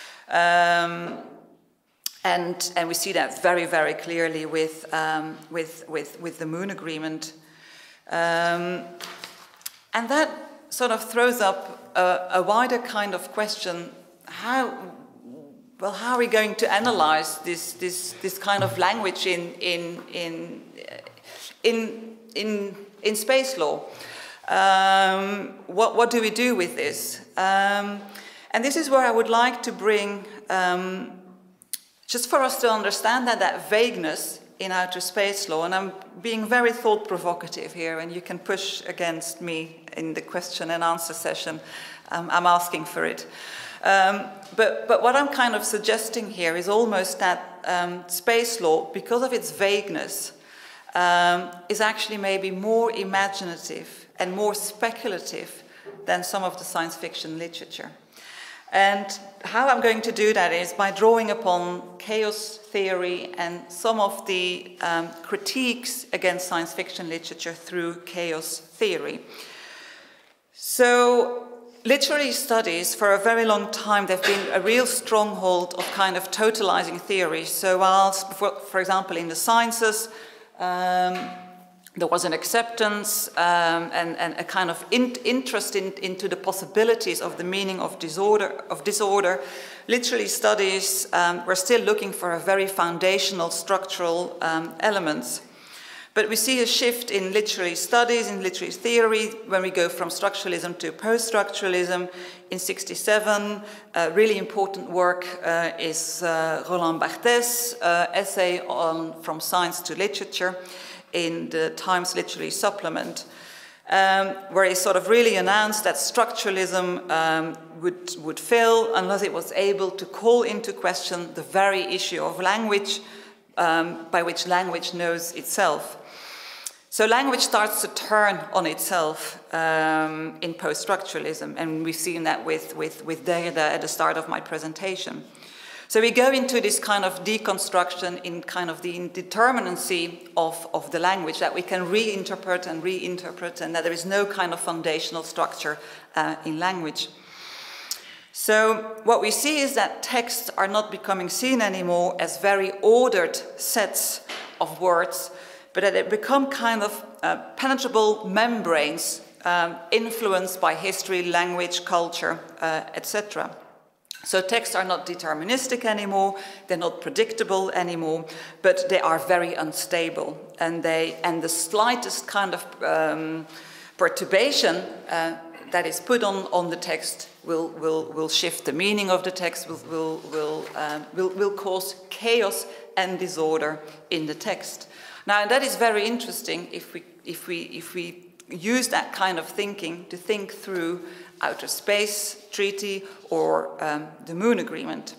Um, And, and we see that very, very clearly with, um, with, with, with the Moon Agreement. Um, and that sort of throws up a, a wider kind of question. How, well, how are we going to analyze this, this, this kind of language in, in, in, in, in, in space law? Um, what, what do we do with this? Um, and this is where I would like to bring um, just for us to understand that, that vagueness in outer space law, and I'm being very thought provocative here, and you can push against me in the question and answer session. Um, I'm asking for it. Um, but, but what I'm kind of suggesting here is almost that um, space law, because of its vagueness, um, is actually maybe more imaginative and more speculative than some of the science fiction literature. And how I'm going to do that is by drawing upon chaos theory and some of the um, critiques against science fiction literature through chaos theory. So literary studies, for a very long time, they've been a real stronghold of kind of totalizing theory. So whilst, for, for example, in the sciences, um, there was an acceptance um, and, and a kind of in, interest in, into the possibilities of the meaning of disorder. Of disorder. Literary studies um, were still looking for a very foundational structural um, elements. But we see a shift in literary studies, in literary theory, when we go from structuralism to post-structuralism. In sixty-seven, a really important work uh, is uh, Roland Barthès' uh, essay on From Science to Literature, in the Times Literary Supplement, um, where he sort of really announced that structuralism um, would, would fail unless it was able to call into question the very issue of language, um, by which language knows itself. So language starts to turn on itself um, in post-structuralism, and we've seen that with, with, with Derrida at the start of my presentation. So we go into this kind of deconstruction in kind of the indeterminacy of, of the language, that we can reinterpret and reinterpret, and that there is no kind of foundational structure uh, in language. So what we see is that texts are not becoming seen anymore as very ordered sets of words, but that they become kind of uh, penetrable membranes um, influenced by history, language, culture, uh, et cetera. So texts are not deterministic anymore, they're not predictable anymore, but they are very unstable. And, they, and the slightest kind of um, perturbation uh, that is put on, on the text will, will, will shift the meaning of the text, will, will, will, um, will, will cause chaos and disorder in the text. Now, that is very interesting if we, if we, if we use that kind of thinking to think through Outer Space Treaty or um, the Moon Agreement.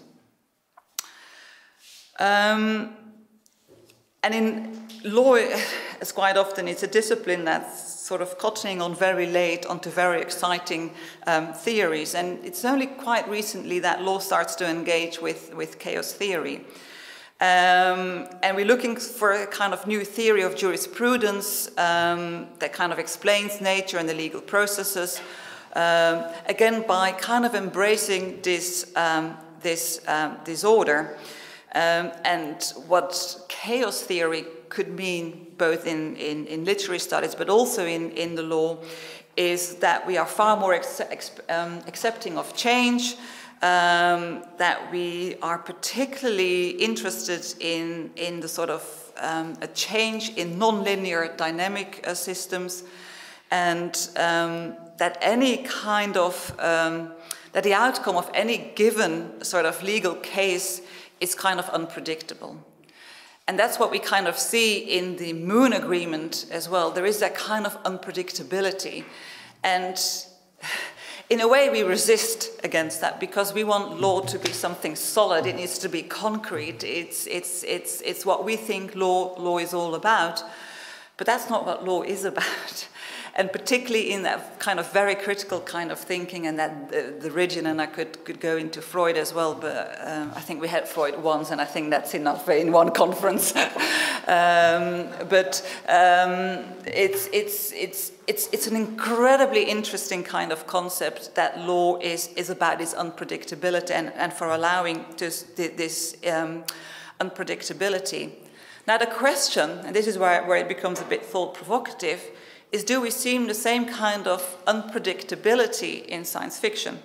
Um, and in law, as quite often, it's a discipline that's sort of cottoning on very late onto very exciting um, theories. And it's only quite recently that law starts to engage with, with chaos theory. Um, and we're looking for a kind of new theory of jurisprudence um, that kind of explains nature and the legal processes. Um, again, by kind of embracing this, um, this um, disorder um, and what chaos theory could mean both in, in, in literary studies but also in, in the law is that we are far more ex ex um, accepting of change, um, that we are particularly interested in, in the sort of um, a change in non-linear dynamic uh, systems, and um, that any kind of, um, that the outcome of any given sort of legal case is kind of unpredictable. And that's what we kind of see in the Moon Agreement as well. There is that kind of unpredictability. And in a way, we resist against that because we want law to be something solid. It needs to be concrete. It's, it's, it's, it's what we think law, law is all about. But that's not what law is about. And particularly in that kind of very critical kind of thinking, and that the, the region, and I could, could go into Freud as well, but um, I think we had Freud once, and I think that's enough in one conference. um, but um, it's, it's, it's, it's, it's an incredibly interesting kind of concept that law is, is about this unpredictability and, and for allowing this, this um, unpredictability. Now the question, and this is where, where it becomes a bit thought-provocative, is do we see the same kind of unpredictability in science fiction?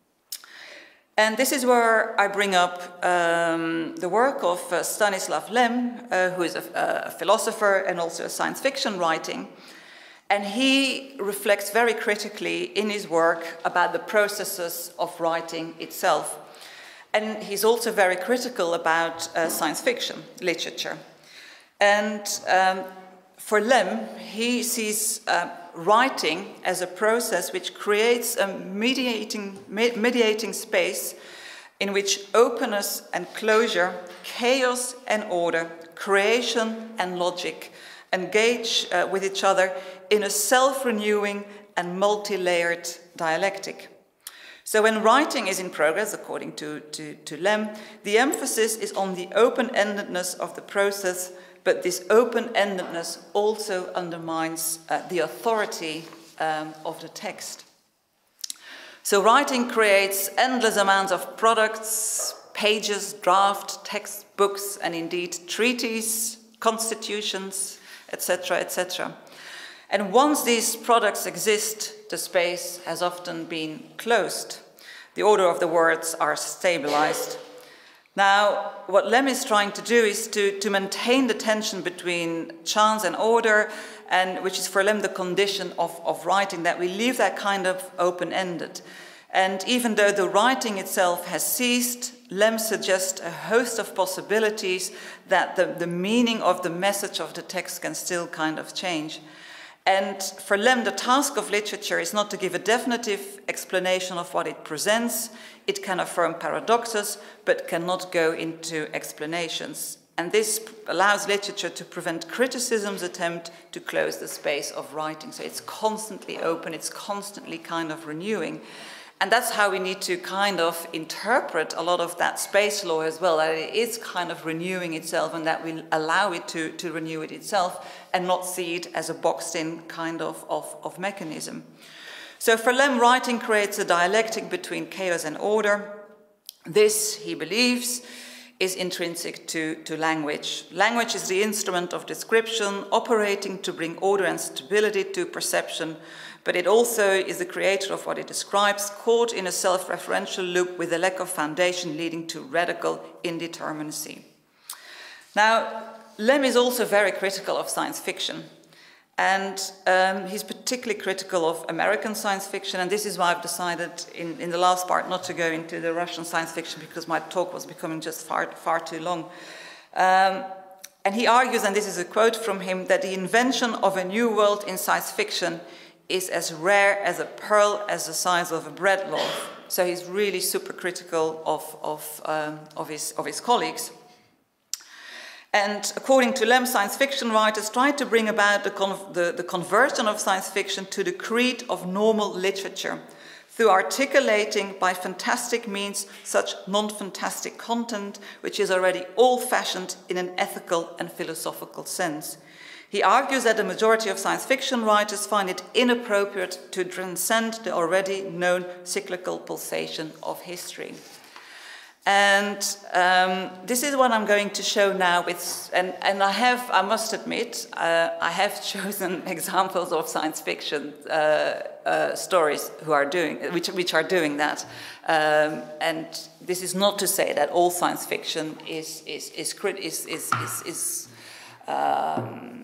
And this is where I bring up um, the work of uh, Stanisław Lem, uh, who is a, a philosopher and also a science fiction writing. And he reflects very critically in his work about the processes of writing itself. And he's also very critical about uh, science fiction literature. And um, for Lem, he sees uh, writing as a process which creates a mediating, me mediating space in which openness and closure, chaos and order, creation and logic engage uh, with each other in a self-renewing and multi-layered dialectic. So when writing is in progress, according to, to, to Lem, the emphasis is on the open-endedness of the process, but this open-endedness also undermines uh, the authority um, of the text. So writing creates endless amounts of products, pages, draft, textbooks, and indeed treaties, constitutions, et cetera, et cetera. And once these products exist, the space has often been closed. The order of the words are stabilized. Now, what Lem is trying to do is to, to maintain the tension between chance and order, and which is for Lem the condition of, of writing, that we leave that kind of open-ended. And even though the writing itself has ceased, Lem suggests a host of possibilities that the, the meaning of the message of the text can still kind of change. And for Lem, the task of literature is not to give a definitive explanation of what it presents. It can affirm paradoxes, but cannot go into explanations. And this allows literature to prevent criticism's attempt to close the space of writing. So it's constantly open, it's constantly kind of renewing. And that's how we need to kind of interpret a lot of that space law as well, that it is kind of renewing itself and that we allow it to, to renew it itself and not see it as a boxed-in kind of, of, of mechanism. So for Lem, writing creates a dialectic between chaos and order. This, he believes, is intrinsic to, to language. Language is the instrument of description, operating to bring order and stability to perception, but it also is the creator of what it describes, caught in a self-referential loop with a lack of foundation leading to radical indeterminacy. Now, Lem is also very critical of science fiction. And um, he's particularly critical of American science fiction, and this is why I've decided in, in the last part not to go into the Russian science fiction, because my talk was becoming just far, far too long. Um, and he argues, and this is a quote from him, that the invention of a new world in science fiction is as rare as a pearl as the size of a bread loaf. So he's really super critical of, of, um, of, his, of his colleagues. And according to Lem, science fiction writers tried to bring about the, con the, the conversion of science fiction to the creed of normal literature through articulating by fantastic means such non-fantastic content which is already old-fashioned in an ethical and philosophical sense. He argues that the majority of science fiction writers find it inappropriate to transcend the already known cyclical pulsation of history. And um, this is what I'm going to show now with, and, and I have, I must admit, uh, I have chosen examples of science fiction uh, uh, stories who are doing, which, which are doing that. Um, and this is not to say that all science fiction is, is, is, is, is, is, is um,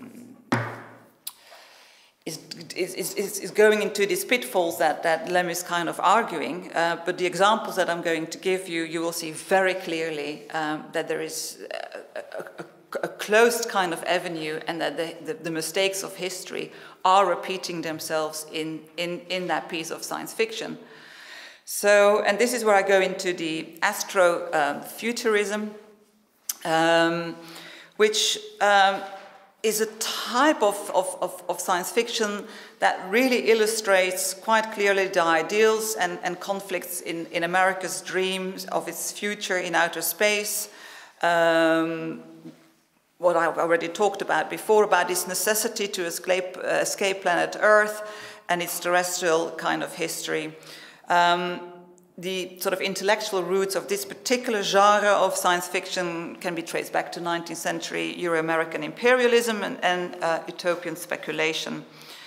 Is, is, is, is going into these pitfalls that, that Lem is kind of arguing, uh, but the examples that I'm going to give you, you will see very clearly um, that there is a, a, a closed kind of avenue, and that the, the, the mistakes of history are repeating themselves in, in, in that piece of science fiction. So, and this is where I go into the astro-futurism, um, um, which um, is a type of, of, of, of science fiction that really illustrates quite clearly the ideals and, and conflicts in, in America's dreams of its future in outer space. Um, what I've already talked about before, about this necessity to escape, uh, escape planet Earth and its terrestrial kind of history. Um, The sort of intellectual roots of this particular genre of science fiction can be traced back to nineteenth century Euro-American imperialism and, and uh, utopian speculation.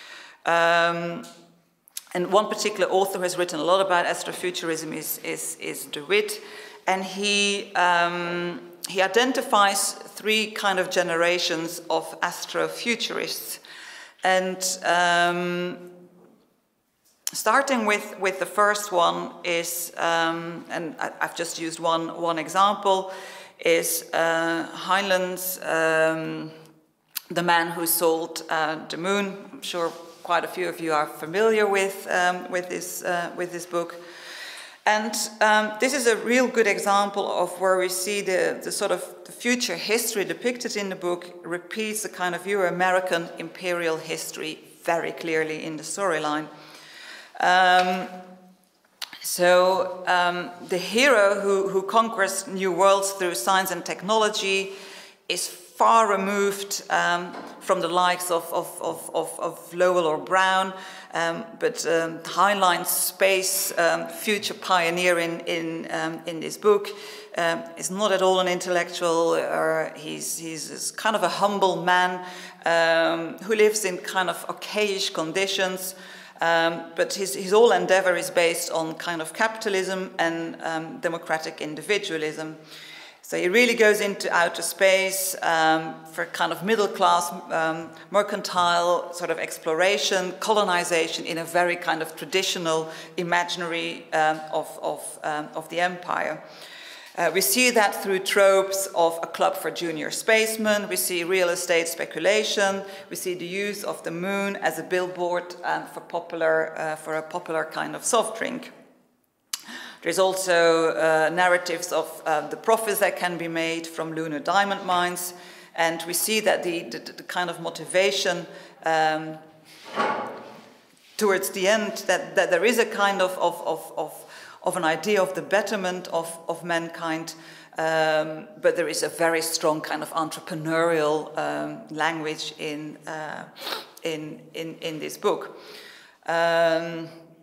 Um, and one particular author who has written a lot about astrofuturism is, is, is DeWitt, and he, um, he identifies three kind of generations of astrofuturists. And um, starting with, with the first one is, um, and I, I've just used one, one example, is uh, Heinlein's um, The Man Who Sold uh, the Moon. I'm sure quite a few of you are familiar with, um, with, this, uh, with this book. And um, this is a real good example of where we see the, the sort of the future history depicted in the book repeats the kind of Euro-American imperial history very clearly in the storyline. Um, so um, the hero who, who conquers new worlds through science and technology is far removed um, from the likes of, of, of, of, of Lowell or Brown, um, but um, Heinlein's space um, future pioneer in, in, um, in this book um, is not at all an intellectual. Or he's, he's kind of a humble man um, who lives in kind of archaic conditions. Um, but his, his whole endeavor is based on kind of capitalism and um, democratic individualism. So he really goes into outer space um, for kind of middle-class, um, mercantile sort of exploration, colonization in a very kind of traditional imaginary um, of, of, um, of the empire. Uh, we see that through tropes of a club for junior spacemen. We see real estate speculation. We see the use of the moon as a billboard um, for, popular, uh, for a popular kind of soft drink. There's also uh, narratives of uh, the profits that can be made from lunar diamond mines. And we see that the, the, the kind of motivation um, towards the end, that, that there is a kind of, of, of, of of an idea of the betterment of, of mankind, um, but there is a very strong kind of entrepreneurial um, language in, uh, in, in, in this book. Um,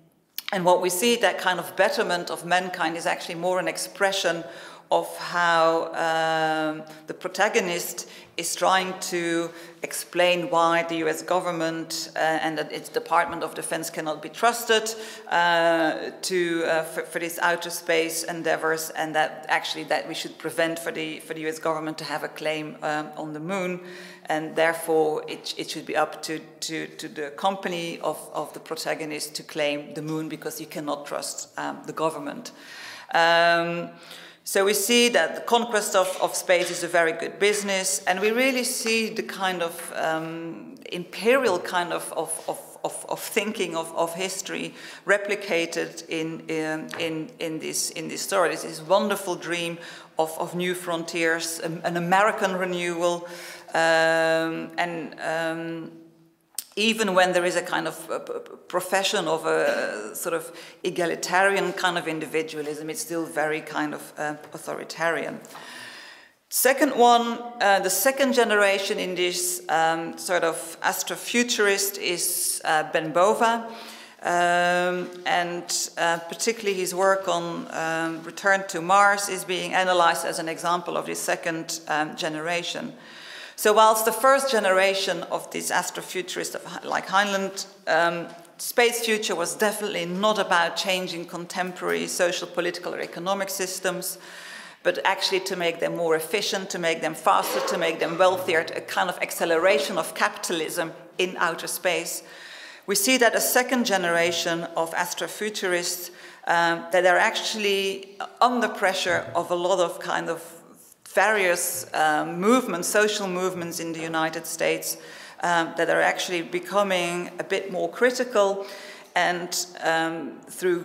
And what we see, that kind of betterment of mankind, is actually more an expression of how um, the protagonist is trying to explain why the U S government uh, and that its Department of Defense cannot be trusted uh, to uh, for, for these outer space endeavors, and that actually that we should prevent for the for the U S government to have a claim um, on the moon, and therefore it, it should be up to, to, to the company of, of the protagonist to claim the moon, because you cannot trust um, the government. Um, So we see that the conquest of, of space is a very good business, and we really see the kind of um, imperial kind of, of, of, of, of thinking of, of history replicated in, in, in, in, this, in this story. This is wonderful dream of, of new frontiers, an, an American renewal, um, and um, even when there is a kind of a profession of a sort of egalitarian kind of individualism, it's still very kind of uh, authoritarian. Second one, uh, the second generation in this um, sort of astrofuturist is uh, Ben Bova, um, and uh, particularly his work on um, Return to Mars is being analyzed as an example of this second um, generation. So whilst the first generation of these astrofuturists like Heinlein, um, space future was definitely not about changing contemporary social, political, or economic systems, but actually to make them more efficient, to make them faster, to make them wealthier, a kind of acceleration of capitalism in outer space. We see that a second generation of astrofuturists um, that are actually under pressure of a lot of kind of various um, movements, social movements in the United States um, that are actually becoming a bit more critical, and um, through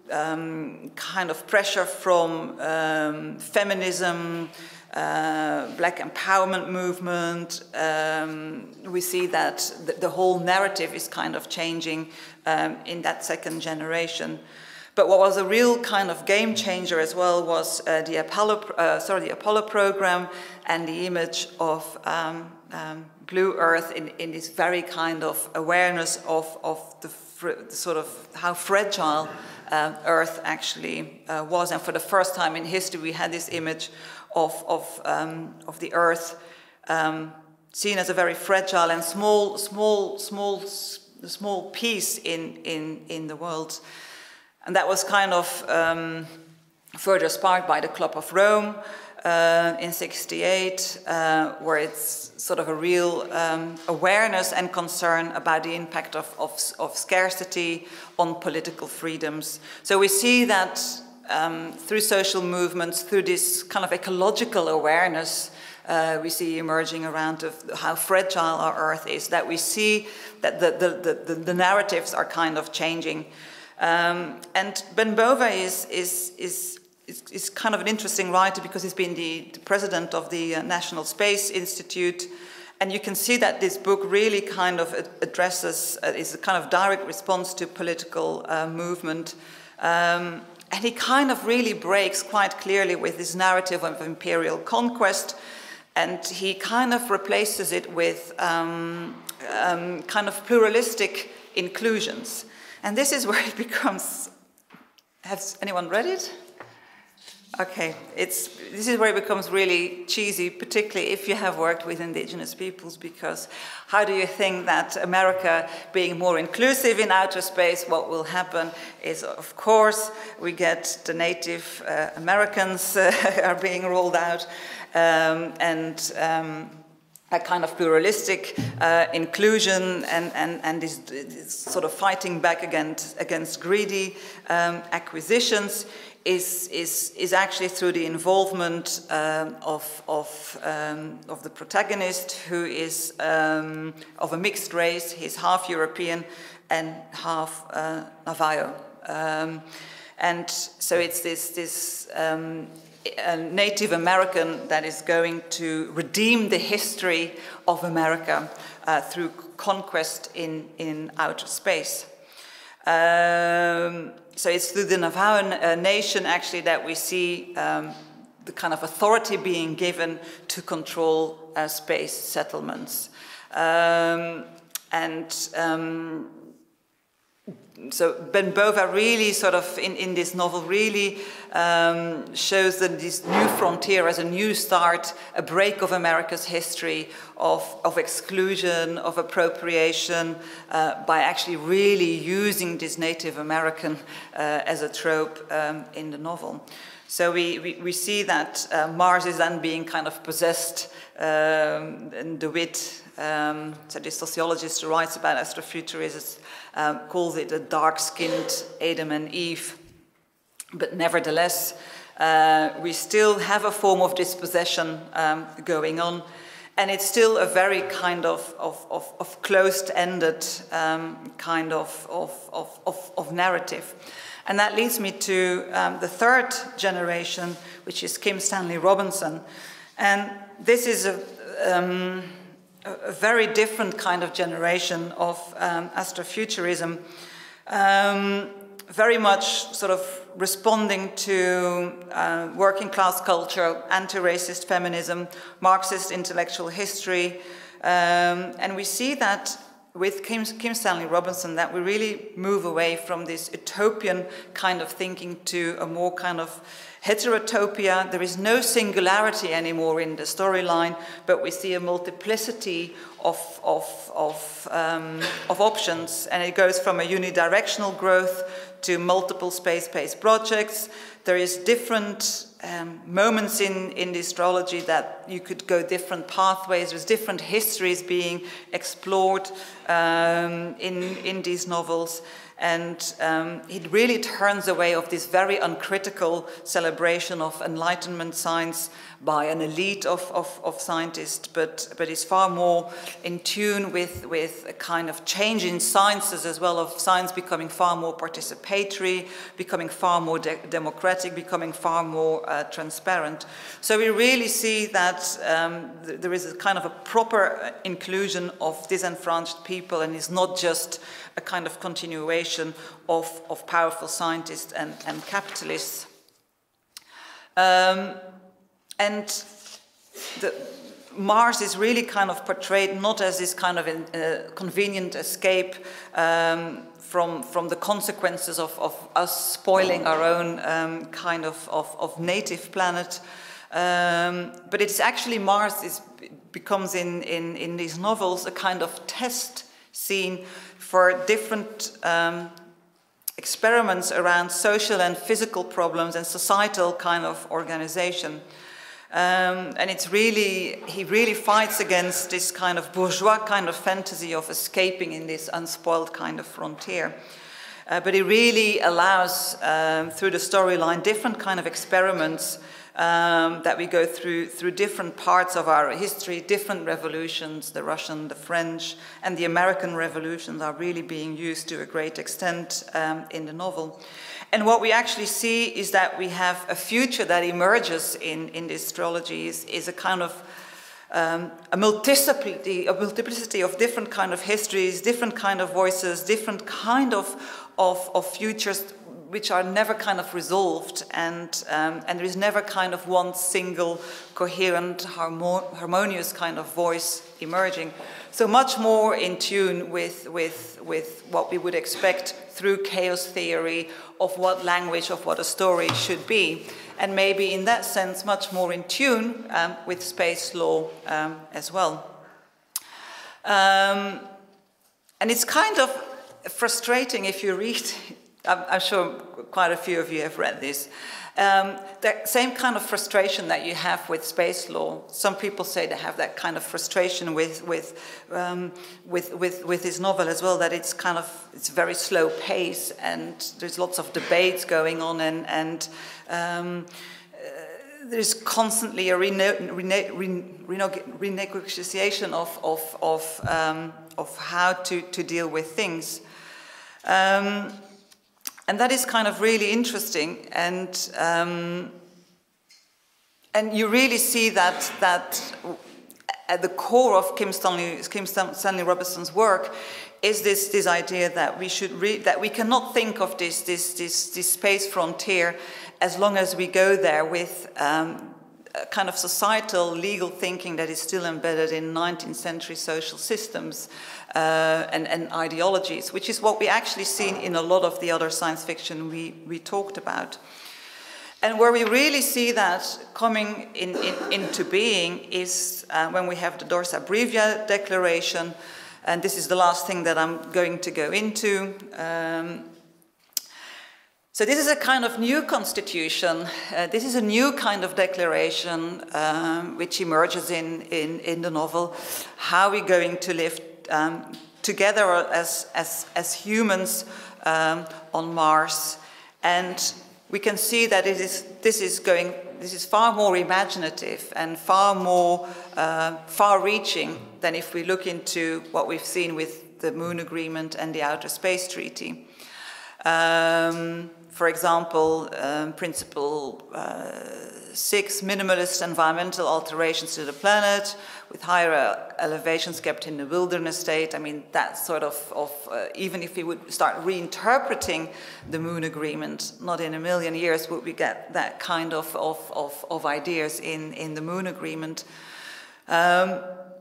um, kind of pressure from um, feminism, uh, black empowerment movement, um, we see that the, the whole narrative is kind of changing um, in that second generation. But what was a real kind of game changer as well was uh, the Apollo, uh, sorry, the Apollo program, and the image of um, um, blue Earth in, in this very kind of awareness of, of the, the sort of how fragile uh, Earth actually uh, was. And for the first time in history, we had this image of of, um, of the Earth um, seen as a very fragile and small, small, small, small piece in in in the world. And that was kind of um, further sparked by the Club of Rome uh, in sixty-eight, uh, where it's sort of a real um, awareness and concern about the impact of, of, of scarcity on political freedoms. So we see that um, through social movements, through this kind of ecological awareness, uh, we see emerging around of how fragile our Earth is, that we see that the, the, the, the narratives are kind of changing. Um, and Ben Bova is, is, is, is, is kind of an interesting writer because he's been the, the president of the uh, National Space Institute. And you can see that this book really kind of addresses, uh, is a kind of direct response to political uh, movement. Um, and he kind of really breaks quite clearly with this narrative of imperial conquest. And he kind of replaces it with um, um, kind of pluralistic inclusions. And this is where it becomes, has anyone read it? Okay, it's, this is where it becomes really cheesy, particularly if you have worked with indigenous peoples, because how do you think that America being more inclusive in outer space, what will happen is, of course, we get the Native uh, Americans uh, are being rolled out, um, and um, a kind of pluralistic uh, inclusion and, and, and this, this sort of fighting back against, against greedy um, acquisitions is, is, is actually through the involvement um, of, of, um, of the protagonist, who is um, of a mixed race. He's half European and half uh, Navajo. Um, and so it's this, this um, a Native American that is going to redeem the history of America uh, through conquest in, in outer space. Um, so it's through the Navajo uh, nation actually that we see um, the kind of authority being given to control uh, space settlements. Um, and um, so Benbova really sort of, in, in this novel, really um, shows that this new frontier as a new start, a break of America's history of, of exclusion, of appropriation, uh, by actually really using this Native American uh, as a trope um, in the novel. So we, we, we see that uh, Mars is then being kind of possessed, um, and DeWitt, um, so this sociologist who writes about astrofuturism, um, calls it a dark-skinned Adam and Eve. But nevertheless, uh, we still have a form of dispossession um, going on, and it's still a very kind of, of, of, of closed-ended um, kind of, of, of, of, of narrative. And that leads me to um, the third generation, which is Kim Stanley Robinson. And this is a, um, a very different kind of generation of um, astrofuturism, um, very much sort of responding to uh, working class culture, anti-racist feminism, Marxist intellectual history. Um, and we see that with Kim, Kim Stanley Robinson, that we really move away from this utopian kind of thinking to a more kind of heterotopia. There is no singularity anymore in the storyline, but we see a multiplicity of, of, of, um, of options, and it goes from a unidirectional growth to multiple space-based projects. There is different um, moments in, in the astrology that you could go different pathways. There's different histories being explored um, in, in these novels. And um, it really turns away of this very uncritical celebration of Enlightenment science by an elite of, of, of scientists, but, but is far more in tune with, with a kind of change in sciences as well, of science becoming far more participatory, becoming far more de democratic, becoming far more uh, transparent. So we really see that um, th there is a kind of a proper inclusion of disenfranchised people, and it's not just a kind of continuation of, of powerful scientists and, and capitalists. Um, and the, Mars is really kind of portrayed not as this kind of uh, convenient escape um, from, from the consequences of, of us spoiling our own um, kind of, of, of native planet. Um, but it's actually Mars is, becomes in, in, in these novels a kind of test scene for different um, experiments around social and physical problems and societal kind of organization. Um, and it's really, he really fights against this kind of bourgeois kind of fantasy of escaping in this unspoiled kind of frontier. Uh, but he really allows, um, through the storyline, different kind of experiments Um, that we go through through different parts of our history, different revolutions. The Russian, the French, and the American revolutions are really being used to a great extent um, in the novel. And what we actually see is that we have a future that emerges in, in this astrology is, is a kind of um, a multiplicity, a multiplicity of different kind of histories, different kind of voices, different kind of, of, of futures, which are never kind of resolved, and, um, and there is never kind of one single coherent, harmo harmonious kind of voice emerging. So much more in tune with, with, with what we would expect through chaos theory of what language, of what a story should be. And maybe in that sense, much more in tune um, with space law um, as well. Um, and it's kind of frustrating if you read I'm sure quite a few of you have read this. Um, the same kind of frustration that you have with space law. Some people say they have that kind of frustration with with um, with, with with this novel as well. That it's kind of it's very slow pace, and there's lots of debates going on, and and um, uh, there's constantly a rene rene rene renegotiation of of of um, of how to to deal with things. Um, And that is kind of really interesting, and um, and you really see that that at the core of Kim Stanley, Kim Stanley Robinson's work is this this idea that we should re that we cannot think of this this this this space frontier as long as we go there with um, a kind of societal legal thinking that is still embedded in nineteenth century social systems uh, and, and ideologies, which is what we actually see in a lot of the other science fiction we, we talked about. And where we really see that coming in, in, into being is uh, when we have the Dorsa Brevia Declaration, and this is the last thing that I'm going to go into. Um, so this is a kind of new constitution. Uh, this is a new kind of declaration um, which emerges in, in, in the novel. How are we going to live um, together as, as, as humans um, on Mars? And we can see that it is, this is going, this is far more imaginative and far more uh, far-reaching than if we look into what we've seen with the Moon Agreement and the Outer Space Treaty. Um, for example, um, Principle uh, six, minimalist environmental alterations to the planet, with higher elevations kept in the wilderness state. I mean, that sort of, of uh, even if we would start reinterpreting the Moon Agreement, not in a million years would we get that kind of, of, of, of ideas in, in the Moon Agreement. Um,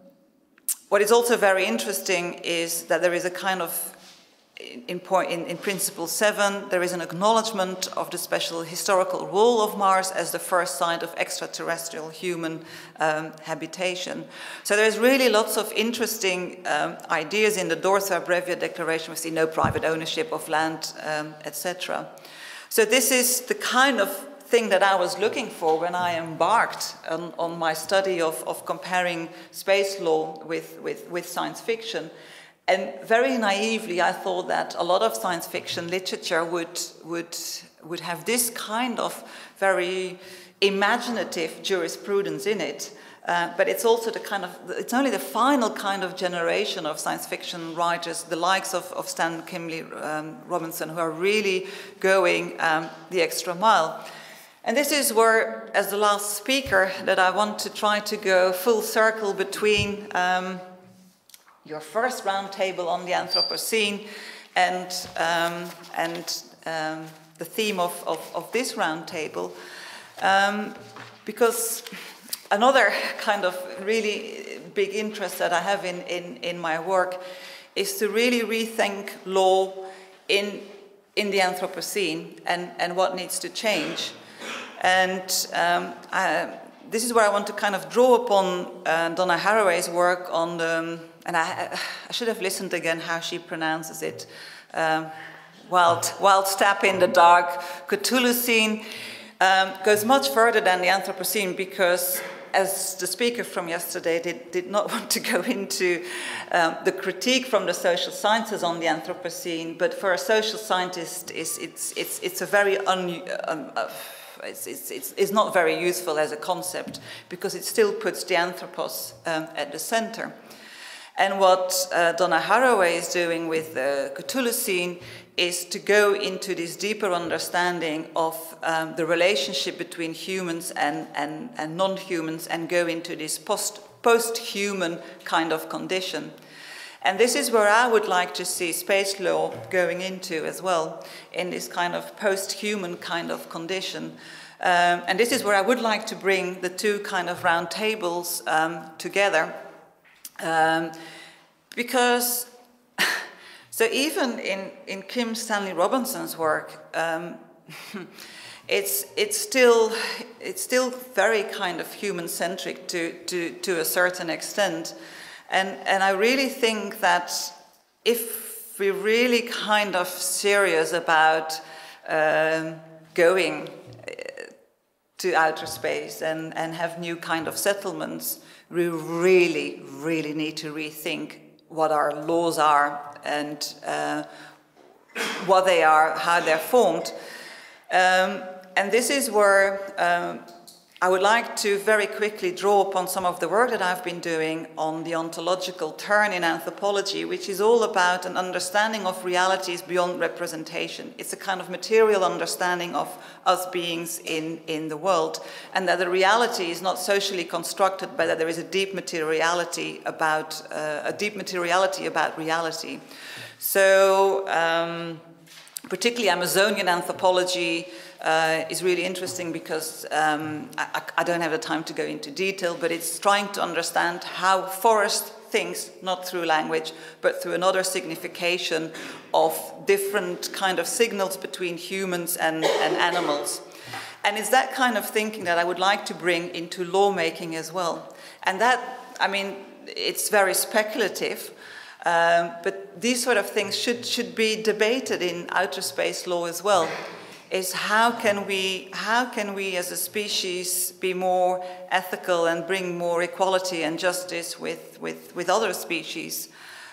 what is also very interesting is that there is a kind of, in, point, in, in Principle seven, there is an acknowledgement of the special historical role of Mars as the first site of extraterrestrial human um, habitation. So there's really lots of interesting um, ideas in the Dorsa Brevia Declaration. We see no private ownership of land, um, et cetera. So this is the kind of thing that I was looking for when I embarked on, on my study of, of comparing space law with, with, with science fiction. And very naively, I thought that a lot of science fiction literature would, would, would have this kind of very imaginative jurisprudence in it. Uh, but it's also the kind of, it's only the final kind of generation of science fiction writers, the likes of, of Stan Kimley um, Robinson, who are really going um, the extra mile. And this is where, as the last speaker, that I want to try to go full circle between um, your first roundtable on the Anthropocene and, um, and um, the theme of, of, of this roundtable. Um, because another kind of really big interest that I have in, in, in my work is to really rethink law in, in the Anthropocene and, and what needs to change. And um, I, this is where I want to kind of draw upon uh, Donna Haraway's work on the, and I, I should have listened again how she pronounces it, um, wild, wild step in the dark. Cthulhucene um, goes much further than the Anthropocene because, as the speaker from yesterday did, did not want to go into um, the critique from the social sciences on the Anthropocene, but for a social scientist, it's, it's, it's, it's a very un, um, uh, It's, it's, it's, it's not very useful as a concept because it still puts the anthropos um, at the center. And what uh, Donna Haraway is doing with the Cthulhucene is to go into this deeper understanding of um, the relationship between humans and, and, and non-humans and go into this post, post-human kind of condition. And this is where I would like to see space law going into as well, in this kind of post-human kind of condition. Um, and this is where I would like to bring the two kind of round tables um, together. Um, because, so even in, in Kim Stanley Robinson's work, um, it's, it's, still, it's still very kind of human-centric to, to, to a certain extent. And, and I really think that if we're really kind of serious about um, going to outer space and, and have new kind of settlements, we really, really need to rethink what our laws are and uh, what they are, how they're formed. Um, and this is where um, I would like to very quickly draw upon some of the work that I've been doing on the ontological turn in anthropology, which is all about an understanding of realities beyond representation. It's a kind of material understanding of us beings in, in the world, and that the reality is not socially constructed, but that there is a deep materiality about, uh, a deep materiality about reality. So, um, particularly Amazonian anthropology uh, is really interesting because um, I, I don't have the time to go into detail, but it's trying to understand how forest thinks, not through language, but through another signification of different kind of signals between humans and, and animals. And it's that kind of thinking that I would like to bring into lawmaking as well. And that, I mean, it's very speculative, um, but these sort of things should, should be debated in outer space law as well. Is how can we, how can we as a species be more ethical and bring more equality and justice with, with, with other species?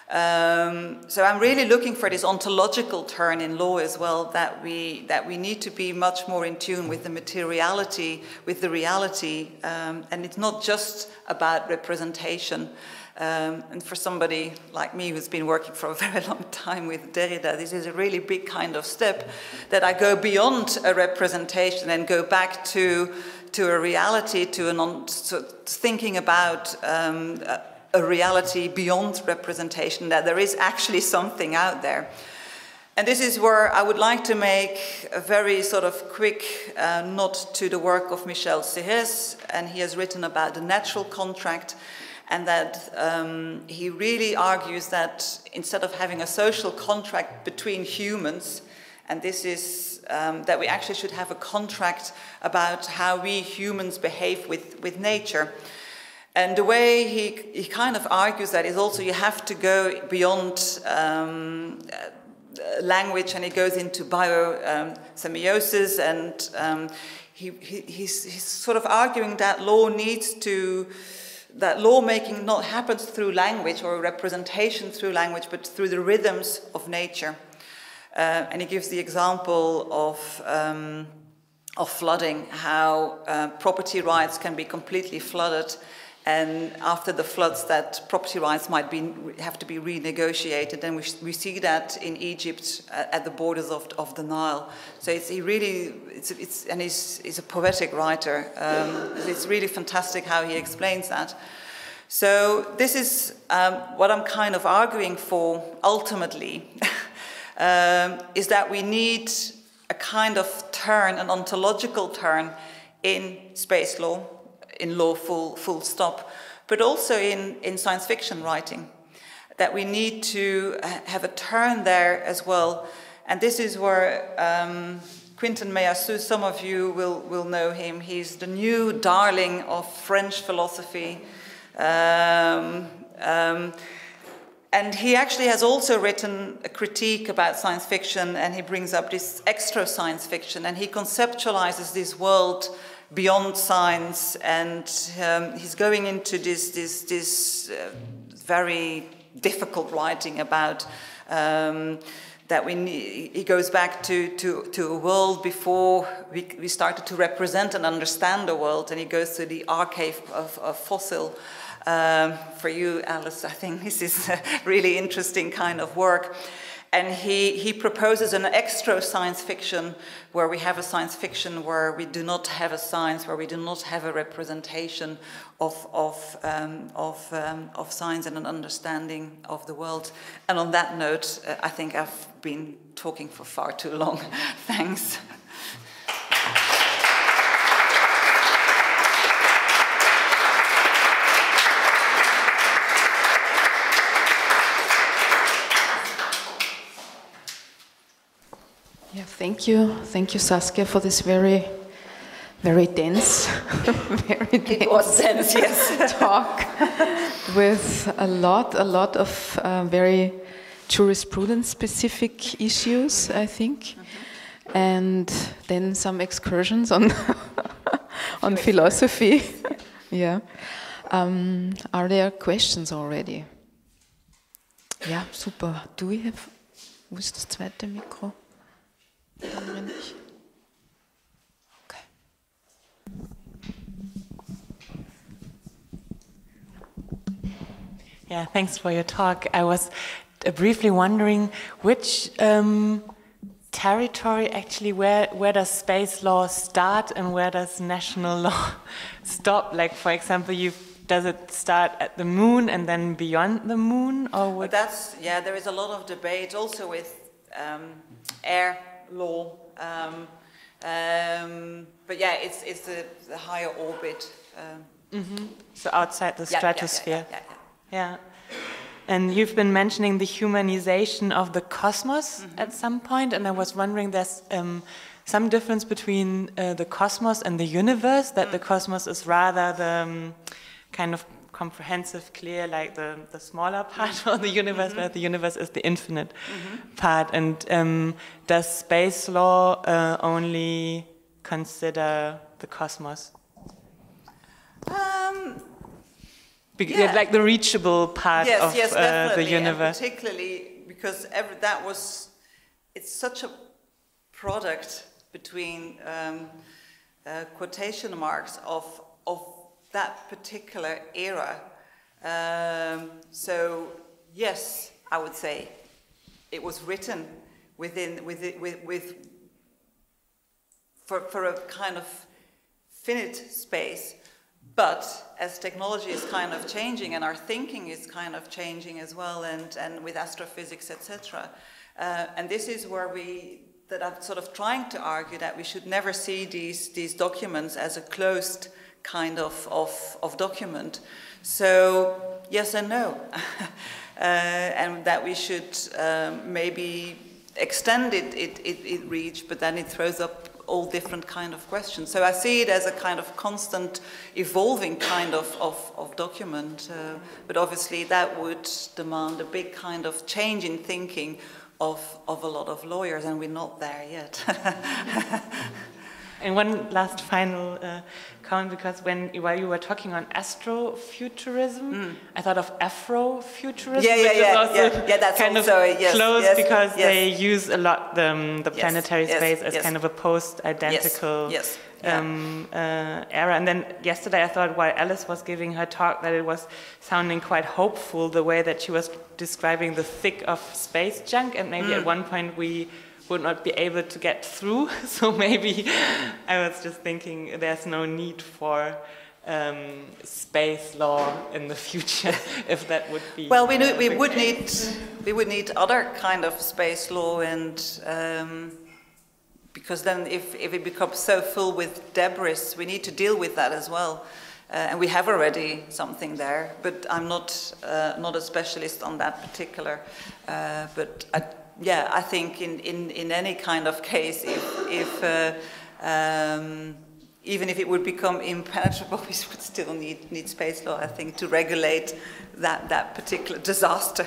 Um, so I'm really looking for this ontological turn in law as well, that we, that we need to be much more in tune with the materiality, with the reality, um, and it's not just about representation. Um, and for somebody like me who's been working for a very long time with Derrida, this is a really big kind of step, that I go beyond a representation and go back to, to a reality, to an on, so thinking about um, a, a reality beyond representation, that there is actually something out there. And this is where I would like to make a very sort of quick uh, nod to the work of Michel Serres, and he has written about the natural contract. And that um, he really argues that instead of having a social contract between humans, and this is um, that we actually should have a contract about how we humans behave with, with nature. And the way he, he kind of argues that is also you have to go beyond um, uh, language, and he goes into bio-semiosis, um, and um, he, he, he's, he's sort of arguing that law needs to that lawmaking not happens through language or representation through language, but through the rhythms of nature. Uh, and he gives the example of, um, of flooding, how uh, property rights can be completely flooded, and after the floods that property rights might be, have to be renegotiated. And we, we see that in Egypt at, at the borders of, of the Nile. So it's, he really, it's, it's, and he's, he's a poetic writer. Um, it's really fantastic how he explains that. So this is um, what I'm kind of arguing for ultimately, um, is that we need a kind of turn, an ontological turn in space law, in law full, full stop, but also in, in science fiction writing, that we need to have a turn there as well. And this is where um, Quentin Meillassoux, some of you will, will know him. He's the new darling of French philosophy. Um, um, and he actually has also written a critique about science fiction, and he brings up this extra science fiction, and he conceptualizes this world beyond science, and um, he's going into this, this, this uh, very difficult writing about um, that we need, he goes back to, to, to a world before we, we started to represent and understand the world, and he goes to the archive of, of fossil. Um, for you, Alice, I think this is a really interesting kind of work. And he, he proposes an extra science fiction where we have a science fiction where we do not have a science, where we do not have a representation of, of, um, of, um, of science and an understanding of the world. And on that note, uh, I think I've been talking for far too long. Thanks. Yeah, thank you. Thank you, Saskia, for this very, very dense, very dense, it was dense, yes. talk with a lot, a lot of uh, very jurisprudence-specific issues, I think, mm-hmm. and then some excursions on on philosophy. Yeah. Um, are there questions already? Ja, super. Do we have? Wo ist das zweite Mikro? Okay. Yeah, thanks for your talk. I was uh, briefly wondering which um, territory actually, where where does space law start and where does national law stop? Like, for example, you does it start at the moon and then beyond the moon, or what? That's yeah. There is a lot of debate also with um, air law. Um, um, but yeah, it's, it's the, the higher orbit. Um, mm-hmm. So outside the yeah, stratosphere. Yeah, yeah, yeah, yeah, yeah. yeah. And you've been mentioning the humanization of the cosmos mm-hmm. at some point, and I was wondering, there's um, some difference between uh, the cosmos and the universe, that mm. the cosmos is rather the um, kind of comprehensive, clear, like the, the smaller part of the universe, mm-hmm. where the universe is the infinite mm-hmm. part. And um, does space law uh, only consider the cosmos? Um, Be yeah. Like the reachable part yes, of yes, uh, the universe? And particularly because every, that was, it's such a product between um, uh, quotation marks of, of that particular era. Um, so yes, I would say it was written within with it, with, with for for a kind of finite space. But as technology is kind of changing and our thinking is kind of changing as well, and and with astrophysics, et cetera. Uh, and this is where we that I'm sort of trying to argue that we should never see these these documents as a closed kind of, of, of document. So, yes and no. uh, and that we should um, maybe extend it, it, it, it reach, but then it throws up all different kind of questions. So I see it as a kind of constant evolving kind of, of, of document. Uh, but obviously that would demand a big kind of change in thinking of, of a lot of lawyers, and we're not there yet. And one last final uh, comment, because when while you were talking on astrofuturism, mm. I thought of Afrofuturism, yeah, yeah, which yeah, is also yeah. Yeah, that's kind also, of yes, close yes, because yes. they use a lot the, um, the yes, planetary yes, space as yes. kind of a post-identical yes, yes. um, uh, era. And then yesterday I thought, while Alice was giving her talk, that it was sounding quite hopeful, the way that she was describing the thick of space junk, and maybe mm. at one point we would not be able to get through. So maybe I was just thinking there's no need for um, space law in the future, if that would be. Well, we, uh, we would need we would need other kind of space law, and um, because then if if it becomes so full with debris, we need to deal with that as well. Uh, and we have already something there, but I'm not uh, not a specialist on that particular. Uh, but I, yeah, I think in, in, in any kind of case, if, if uh, um, even if it would become impenetrable, we would still need, need space law, I think, to regulate that, that particular disaster.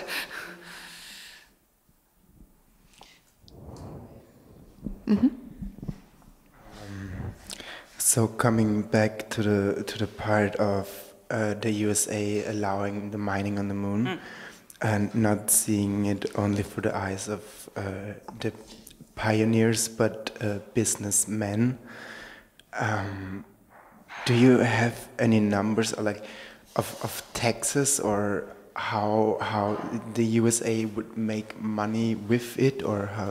Mm-hmm. um, so coming back to the to the part of uh, the U S A allowing the mining on the moon. Mm. And not seeing it only through the eyes of uh, the pioneers, but uh, businessmen. Um, do you have any numbers, or like, of, of taxes, or how how the U S A would make money with it, or how?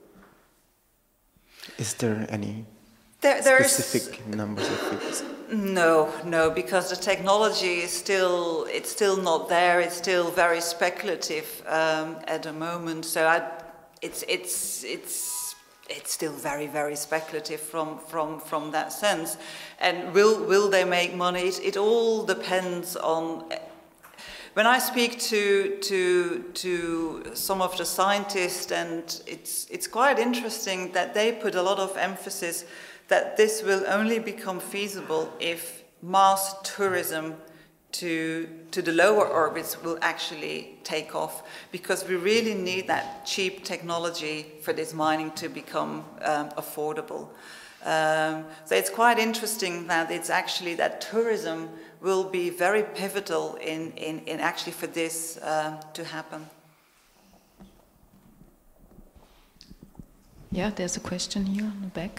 Is there any there, specific numbers of figures? No, no, because the technology is still, it's still not there. It's still very speculative um, at the moment. So I, it's, it's, it's, it's still very, very speculative from, from, from that sense. And will, will they make money? It, it all depends on. When I speak to, to, to some of the scientists, and it's, it's quite interesting that they put a lot of emphasis that this will only become feasible if mass tourism to, to the lower orbits will actually take off, because we really need that cheap technology for this mining to become um, affordable. Um, so it's quite interesting that it's actually that tourism will be very pivotal in, in, in actually for this uh, to happen. Yeah, there's a question here on the back.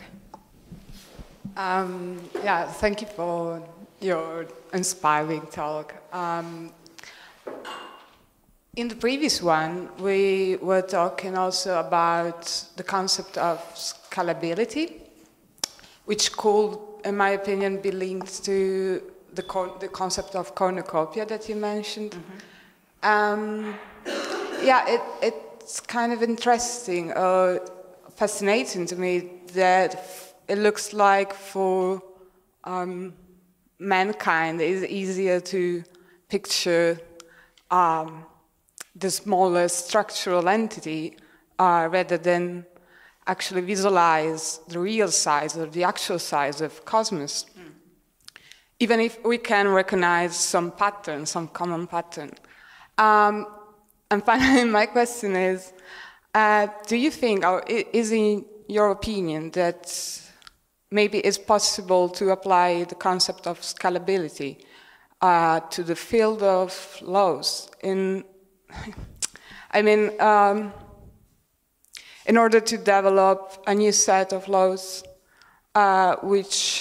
Um, yeah, thank you for your inspiring talk. Um, in the previous one, we were talking also about the concept of scalability, which could, in my opinion, be linked to the, co the concept of cornucopia that you mentioned. Mm-hmm. um, yeah, it, it it's kind of interesting, uh, fascinating to me that it looks like for um, mankind it's easier to picture um, the smallest structural entity uh, rather than actually visualize the real size or the actual size of cosmos. Mm. Even if we can recognize some pattern, some common pattern. Um, and finally, my question is, uh, do you think, or is in your opinion, that maybe it's possible to apply the concept of scalability uh, to the field of laws? In, I mean, um, in order to develop a new set of laws uh, which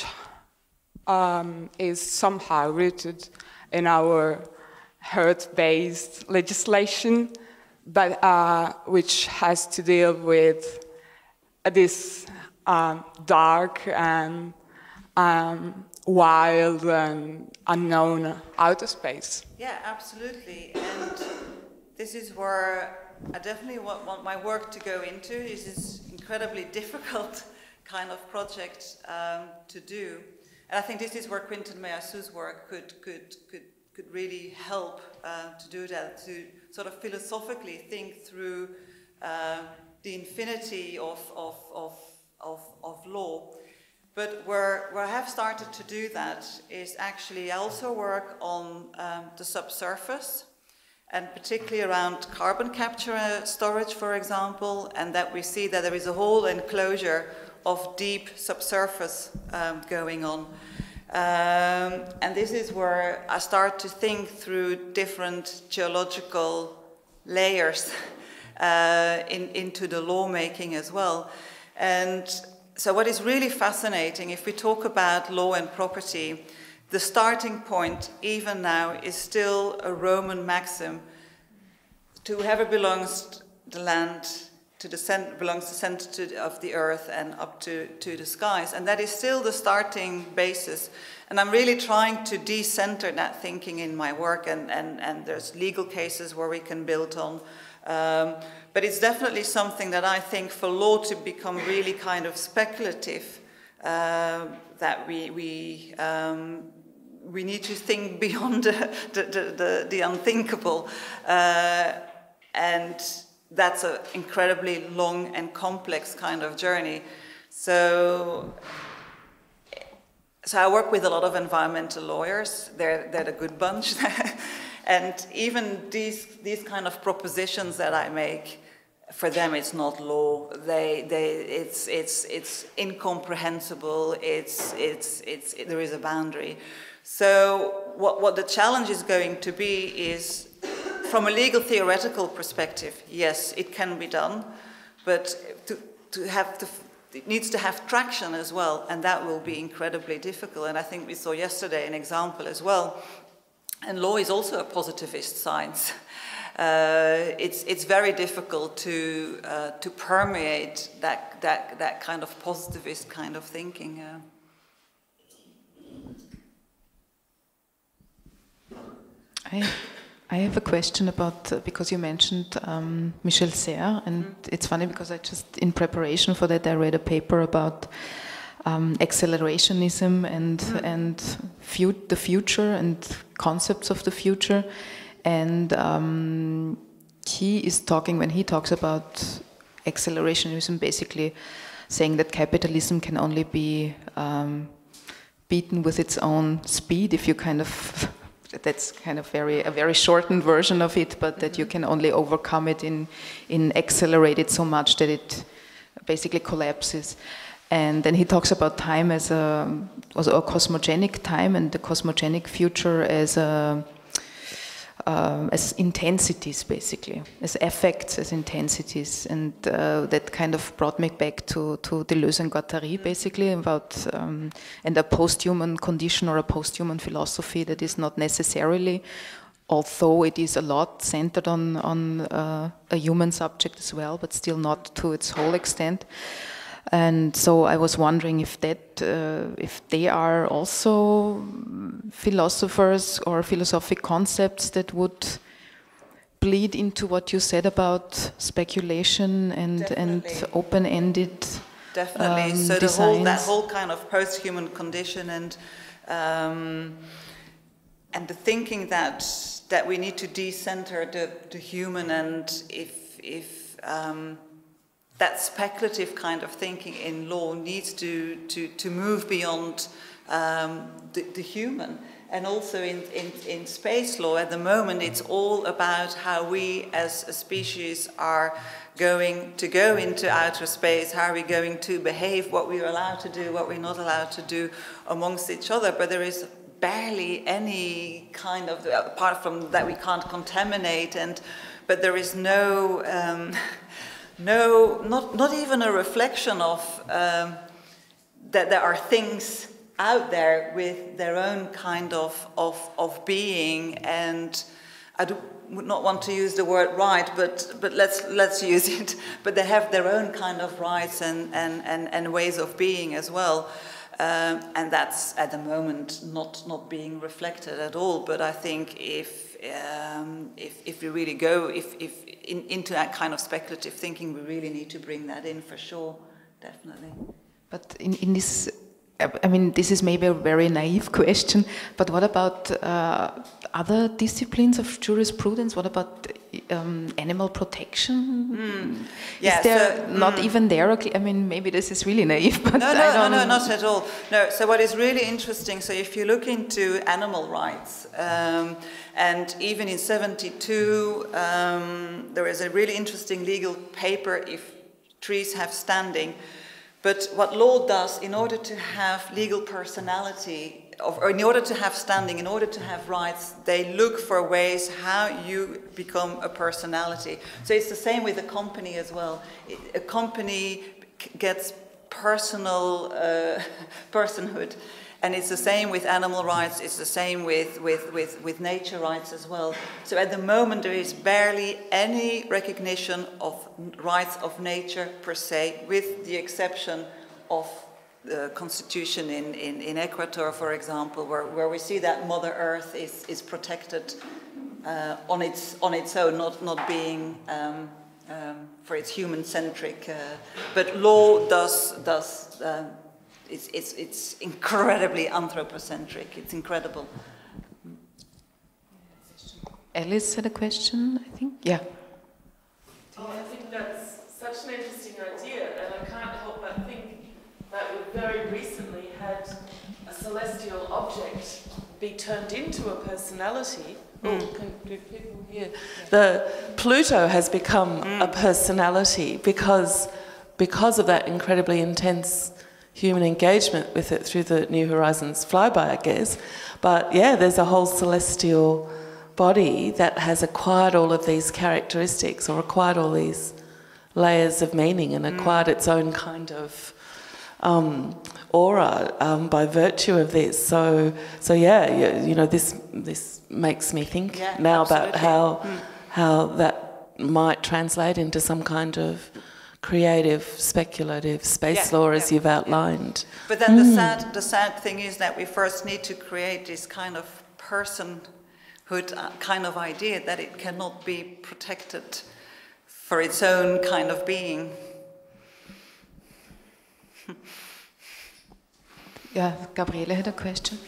um, is somehow rooted in our Earth-based legislation, but uh, which has to deal with this um, dark and um, wild and unknown outer space. Yeah, absolutely. And this is where I definitely want, want my work to go into. Is this incredibly difficult kind of project um, to do. And I think this is where Quinton Meillassoux work could, could, could, could really help uh, to do that, to sort of philosophically think through uh, the infinity of, of, of, of, of law. But where, where I have started to do that is actually I also work on um, the subsurface, and particularly around carbon capture storage, for example, and that we see that there is a whole enclosure of deep subsurface um, going on. Um, and this is where I start to think through different geological layers uh, in, into the lawmaking as well. And so what is really fascinating, if we talk about law and property, the starting point, even now, is still a Roman maxim: to whoever belongs the land, to the cent belongs the center to, of the earth and up to, to the skies. And that is still the starting basis. And I'm really trying to decenter that thinking in my work, and, and, and there's legal cases where we can build on. Um, but it's definitely something that I think for law to become really kind of speculative, uh, that we, we, um, we need to think beyond the, the, the, the unthinkable. Uh, and that's an incredibly long and complex kind of journey. So, so I work with a lot of environmental lawyers. They're, they're a good bunch. And even these, these kind of propositions that I make, for them it's not law. They, they, it's, it's, it's incomprehensible. It's, it's, it's, it, there is a boundary. So what, what the challenge is going to be is, from a legal theoretical perspective, yes, it can be done, but to, to have to, it needs to have traction as well, and that will be incredibly difficult. And I think we saw yesterday an example as well. And law is also a positivist science. Uh, it's, it's very difficult to, uh, to permeate that, that, that kind of positivist kind of thinking. Uh. I, I have a question about, uh, because you mentioned um, Michel Serres, and mm-hmm. it's funny because I just, in preparation for that, I read a paper about Um, accelerationism and mm. and fu the future and concepts of the future, and um, he is talking, when he talks about accelerationism, basically saying that capitalism can only be um, beaten with its own speed. If you kind of that's kind of very a very shortened version of it, but mm-hmm. that you can only overcome it in in accelerate it so much that it basically collapses. And then he talks about time as a, as a cosmogenic time, and the cosmogenic future as a, uh, as intensities, basically, as effects, as intensities. And uh, that kind of brought me back to, to Deleuze and Guattari, basically, about um, and a post-human condition or a post-human philosophy that is not necessarily, although it is a lot centered on, on uh, a human subject as well, but still not to its whole extent. And so I was wondering if that, uh, if they are also philosophers or philosophic concepts that would bleed into what you said about speculation and and open-ended. Definitely. Um, so the designs. whole that whole kind of post-human condition and um, and the thinking that that we need to decenter the, the human, and if if um, that speculative kind of thinking in law needs to to to move beyond um, the, the human. And also in, in, in space law, at the moment, it's all about how we as a species are going to go into outer space, how are we going to behave, what we're allowed to do, what we're not allowed to do amongst each other. But there is barely any kind of, apart from that we can't contaminate, and but there is no, um, no, not, not even a reflection of um, that there are things out there with their own kind of, of, of being, and I do, would not want to use the word right, but, but let's, let's use it, but they have their own kind of rights and, and, and, and ways of being as well, um, and that's at the moment not, not being reflected at all. But I think if, um, if, if we really go if, if in, into that kind of speculative thinking, we really need to bring that in for sure, definitely. But in, in this, I mean, this is maybe a very naive question, but what about uh, other disciplines of jurisprudence? What about um, animal protection? Mm. Yeah, is there so, not mm. even there? I mean, maybe this is really naive, but no, no, I don't no, no, not at all. No. So what is really interesting? So if you look into animal rights, um, and even in seventy-two, um, there is a really interesting legal paper if trees have standing. But what law does, in order to have legal personality, or in order to have standing, in order to have rights, they look for ways how you become a personality. So it's the same with a company as well. A company gets personal uh, personhood. And it's the same with animal rights, it's the same with, with, with, with nature rights as well. So at the moment there is barely any recognition of rights of nature per se, with the exception of the constitution in, in, in Ecuador, for example, where, where we see that Mother Earth is, is protected uh, on, its, on its own, not, not being um, um, for its human-centric. Uh, but law does... does uh, It's, it's, it's incredibly anthropocentric. It's incredible. Alice had a question, I think. Yeah. Oh, I think that's such an interesting idea, and I can't help but think that we very recently had a celestial object be turned into a personality. Mm. Oh, can, do people hear? The Pluto has become mm. a personality because because of that incredibly intense human engagement with it through the New Horizons flyby, I guess. But yeah, there's a whole celestial body that has acquired all of these characteristics, or acquired all these layers of meaning, and acquired mm. its own kind of um, aura um, by virtue of this. So, so yeah, you, you know, this this makes me think yeah, now absolutely. about how mm. how that might translate into some kind of creative, speculative space yeah, law, as yeah, you've outlined. Yeah. But then mm. the sad, the sad thing is that we first need to create this kind of personhood kind of idea that it cannot be protected for its own kind of being. Yeah, Gabriele had a question.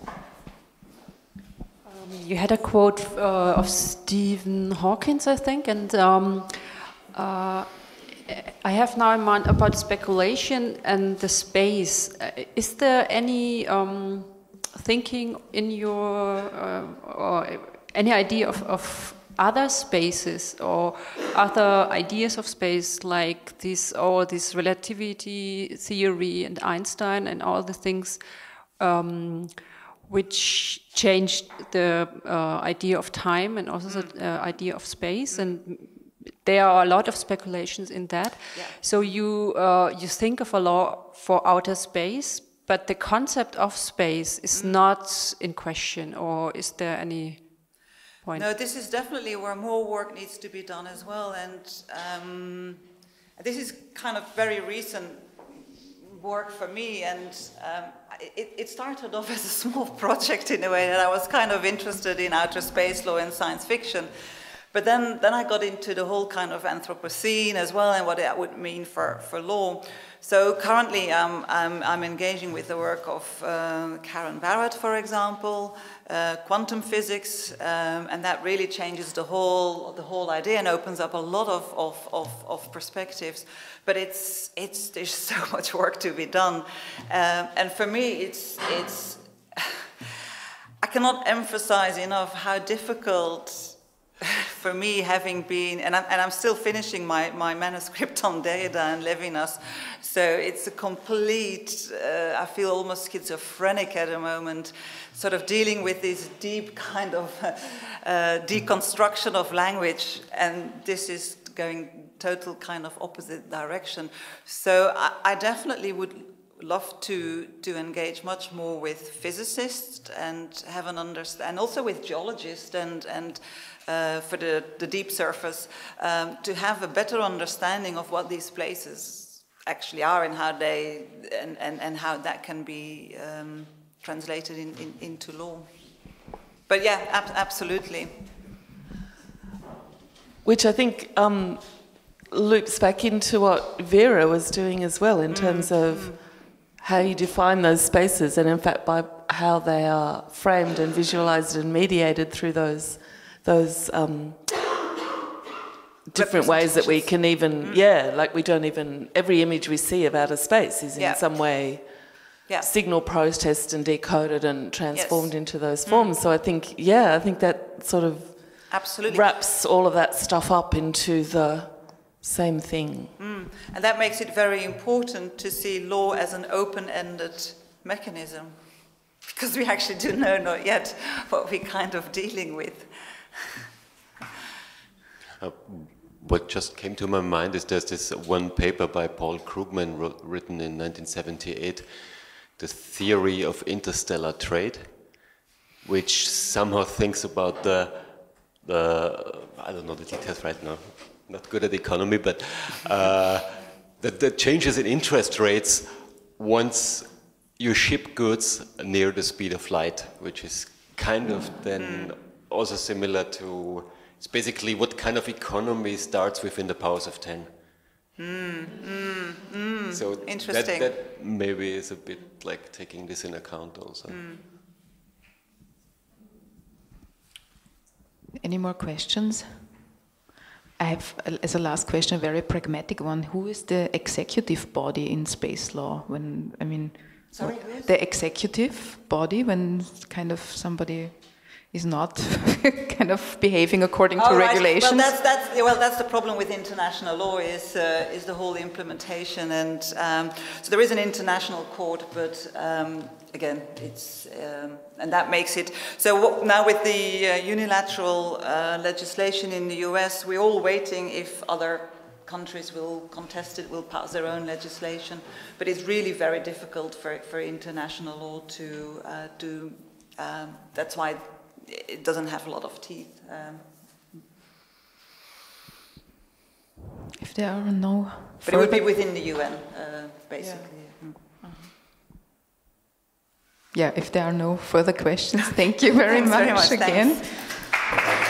Um, you had a quote uh, of Stephen Hawking, I think, and um, uh, I have now in mind about speculation and the space. Uh, is there any um, thinking in your, uh, or any idea of, of other spaces or other ideas of space, like this, or this relativity theory and Einstein and all the things um, which changed the uh, idea of time and also mm. the uh, idea of space, mm. and there are a lot of speculations in that. Yeah. So you uh, you think of a law for outer space, but the concept of space is mm. not in question, or is there any point? No, this is definitely where more work needs to be done as well, and um, this is kind of very recent work for me, and um, it, it started off as a small project in a way that I was kind of interested in outer space law and science fiction. But then, then I got into the whole kind of Anthropocene as well, and what that would mean for, for law. So currently um, I'm, I'm engaging with the work of uh, Karen Barrett, for example, uh, quantum physics, um, and that really changes the whole, the whole idea and opens up a lot of, of, of, of perspectives. But it's, it's, there's so much work to be done. Um, and for me, it's, it's I cannot emphasize enough how difficult for me, having been, and I'm, and I'm still finishing my, my manuscript on Derrida and Levinas, so it's a complete, uh, I feel almost schizophrenic at the moment, sort of dealing with this deep kind of uh, uh, deconstruction of language, and this is going total kind of opposite direction. So I, I definitely would love to, to engage much more with physicists and have an understand, and also with geologists and, and uh, for the, the deep surface, um, to have a better understanding of what these places actually are and how they, and, and, and how that can be um, translated in, in, into law. But yeah, ab absolutely. Which I think um, loops back into what Vera was doing as well in mm. terms of mm. how you define those spaces, and in fact by how they are framed and visualized and mediated through those those um, different ways that we can even, mm. yeah, like we don't even, every image we see of outer space is in yeah. some way yeah. signal processed and decoded and transformed yes. into those forms. Mm. So I think, yeah, I think that sort of absolutely wraps all of that stuff up into the same thing. Mm. And that makes it very important to see law as an open-ended mechanism, because we actually do know not yet what we're kind of dealing with. Uh, what just came to my mind is there's this one paper by Paul Krugman wrote, written in nineteen seventy-eight, The Theory of Interstellar Trade, which somehow thinks about the, the I don't know the details right now, not good at economy, but uh, the, the changes in interest rates once you ship goods near the speed of light, which is kind of then also similar to, it's basically what kind of economy starts within the powers of ten. Mm, mm, mm, so interesting. That, that maybe is a bit like taking this in account also. Mm. Any more questions? I have, as a last question, a very pragmatic one. Who is the executive body in space law? When, I mean, Sorry, who is? The executive body when kind of somebody is not kind of behaving according oh, to right. regulations. Well, that's that's well, that's the problem with international law is uh, is the whole implementation, and um, so there is an international court, but um, again, it's um, and that makes it so. What, now with the uh, unilateral uh, legislation in the U S, we're all waiting if other countries will contest it, will pass their own legislation, but it's really very difficult for for international law to uh, do. Um, that's why it doesn't have a lot of teeth. Um, if there are no... But it would be within the U N, uh, basically. Yeah. Mm. Uh-huh. Yeah, if there are no further questions, thank you very much, very much again. Thanks.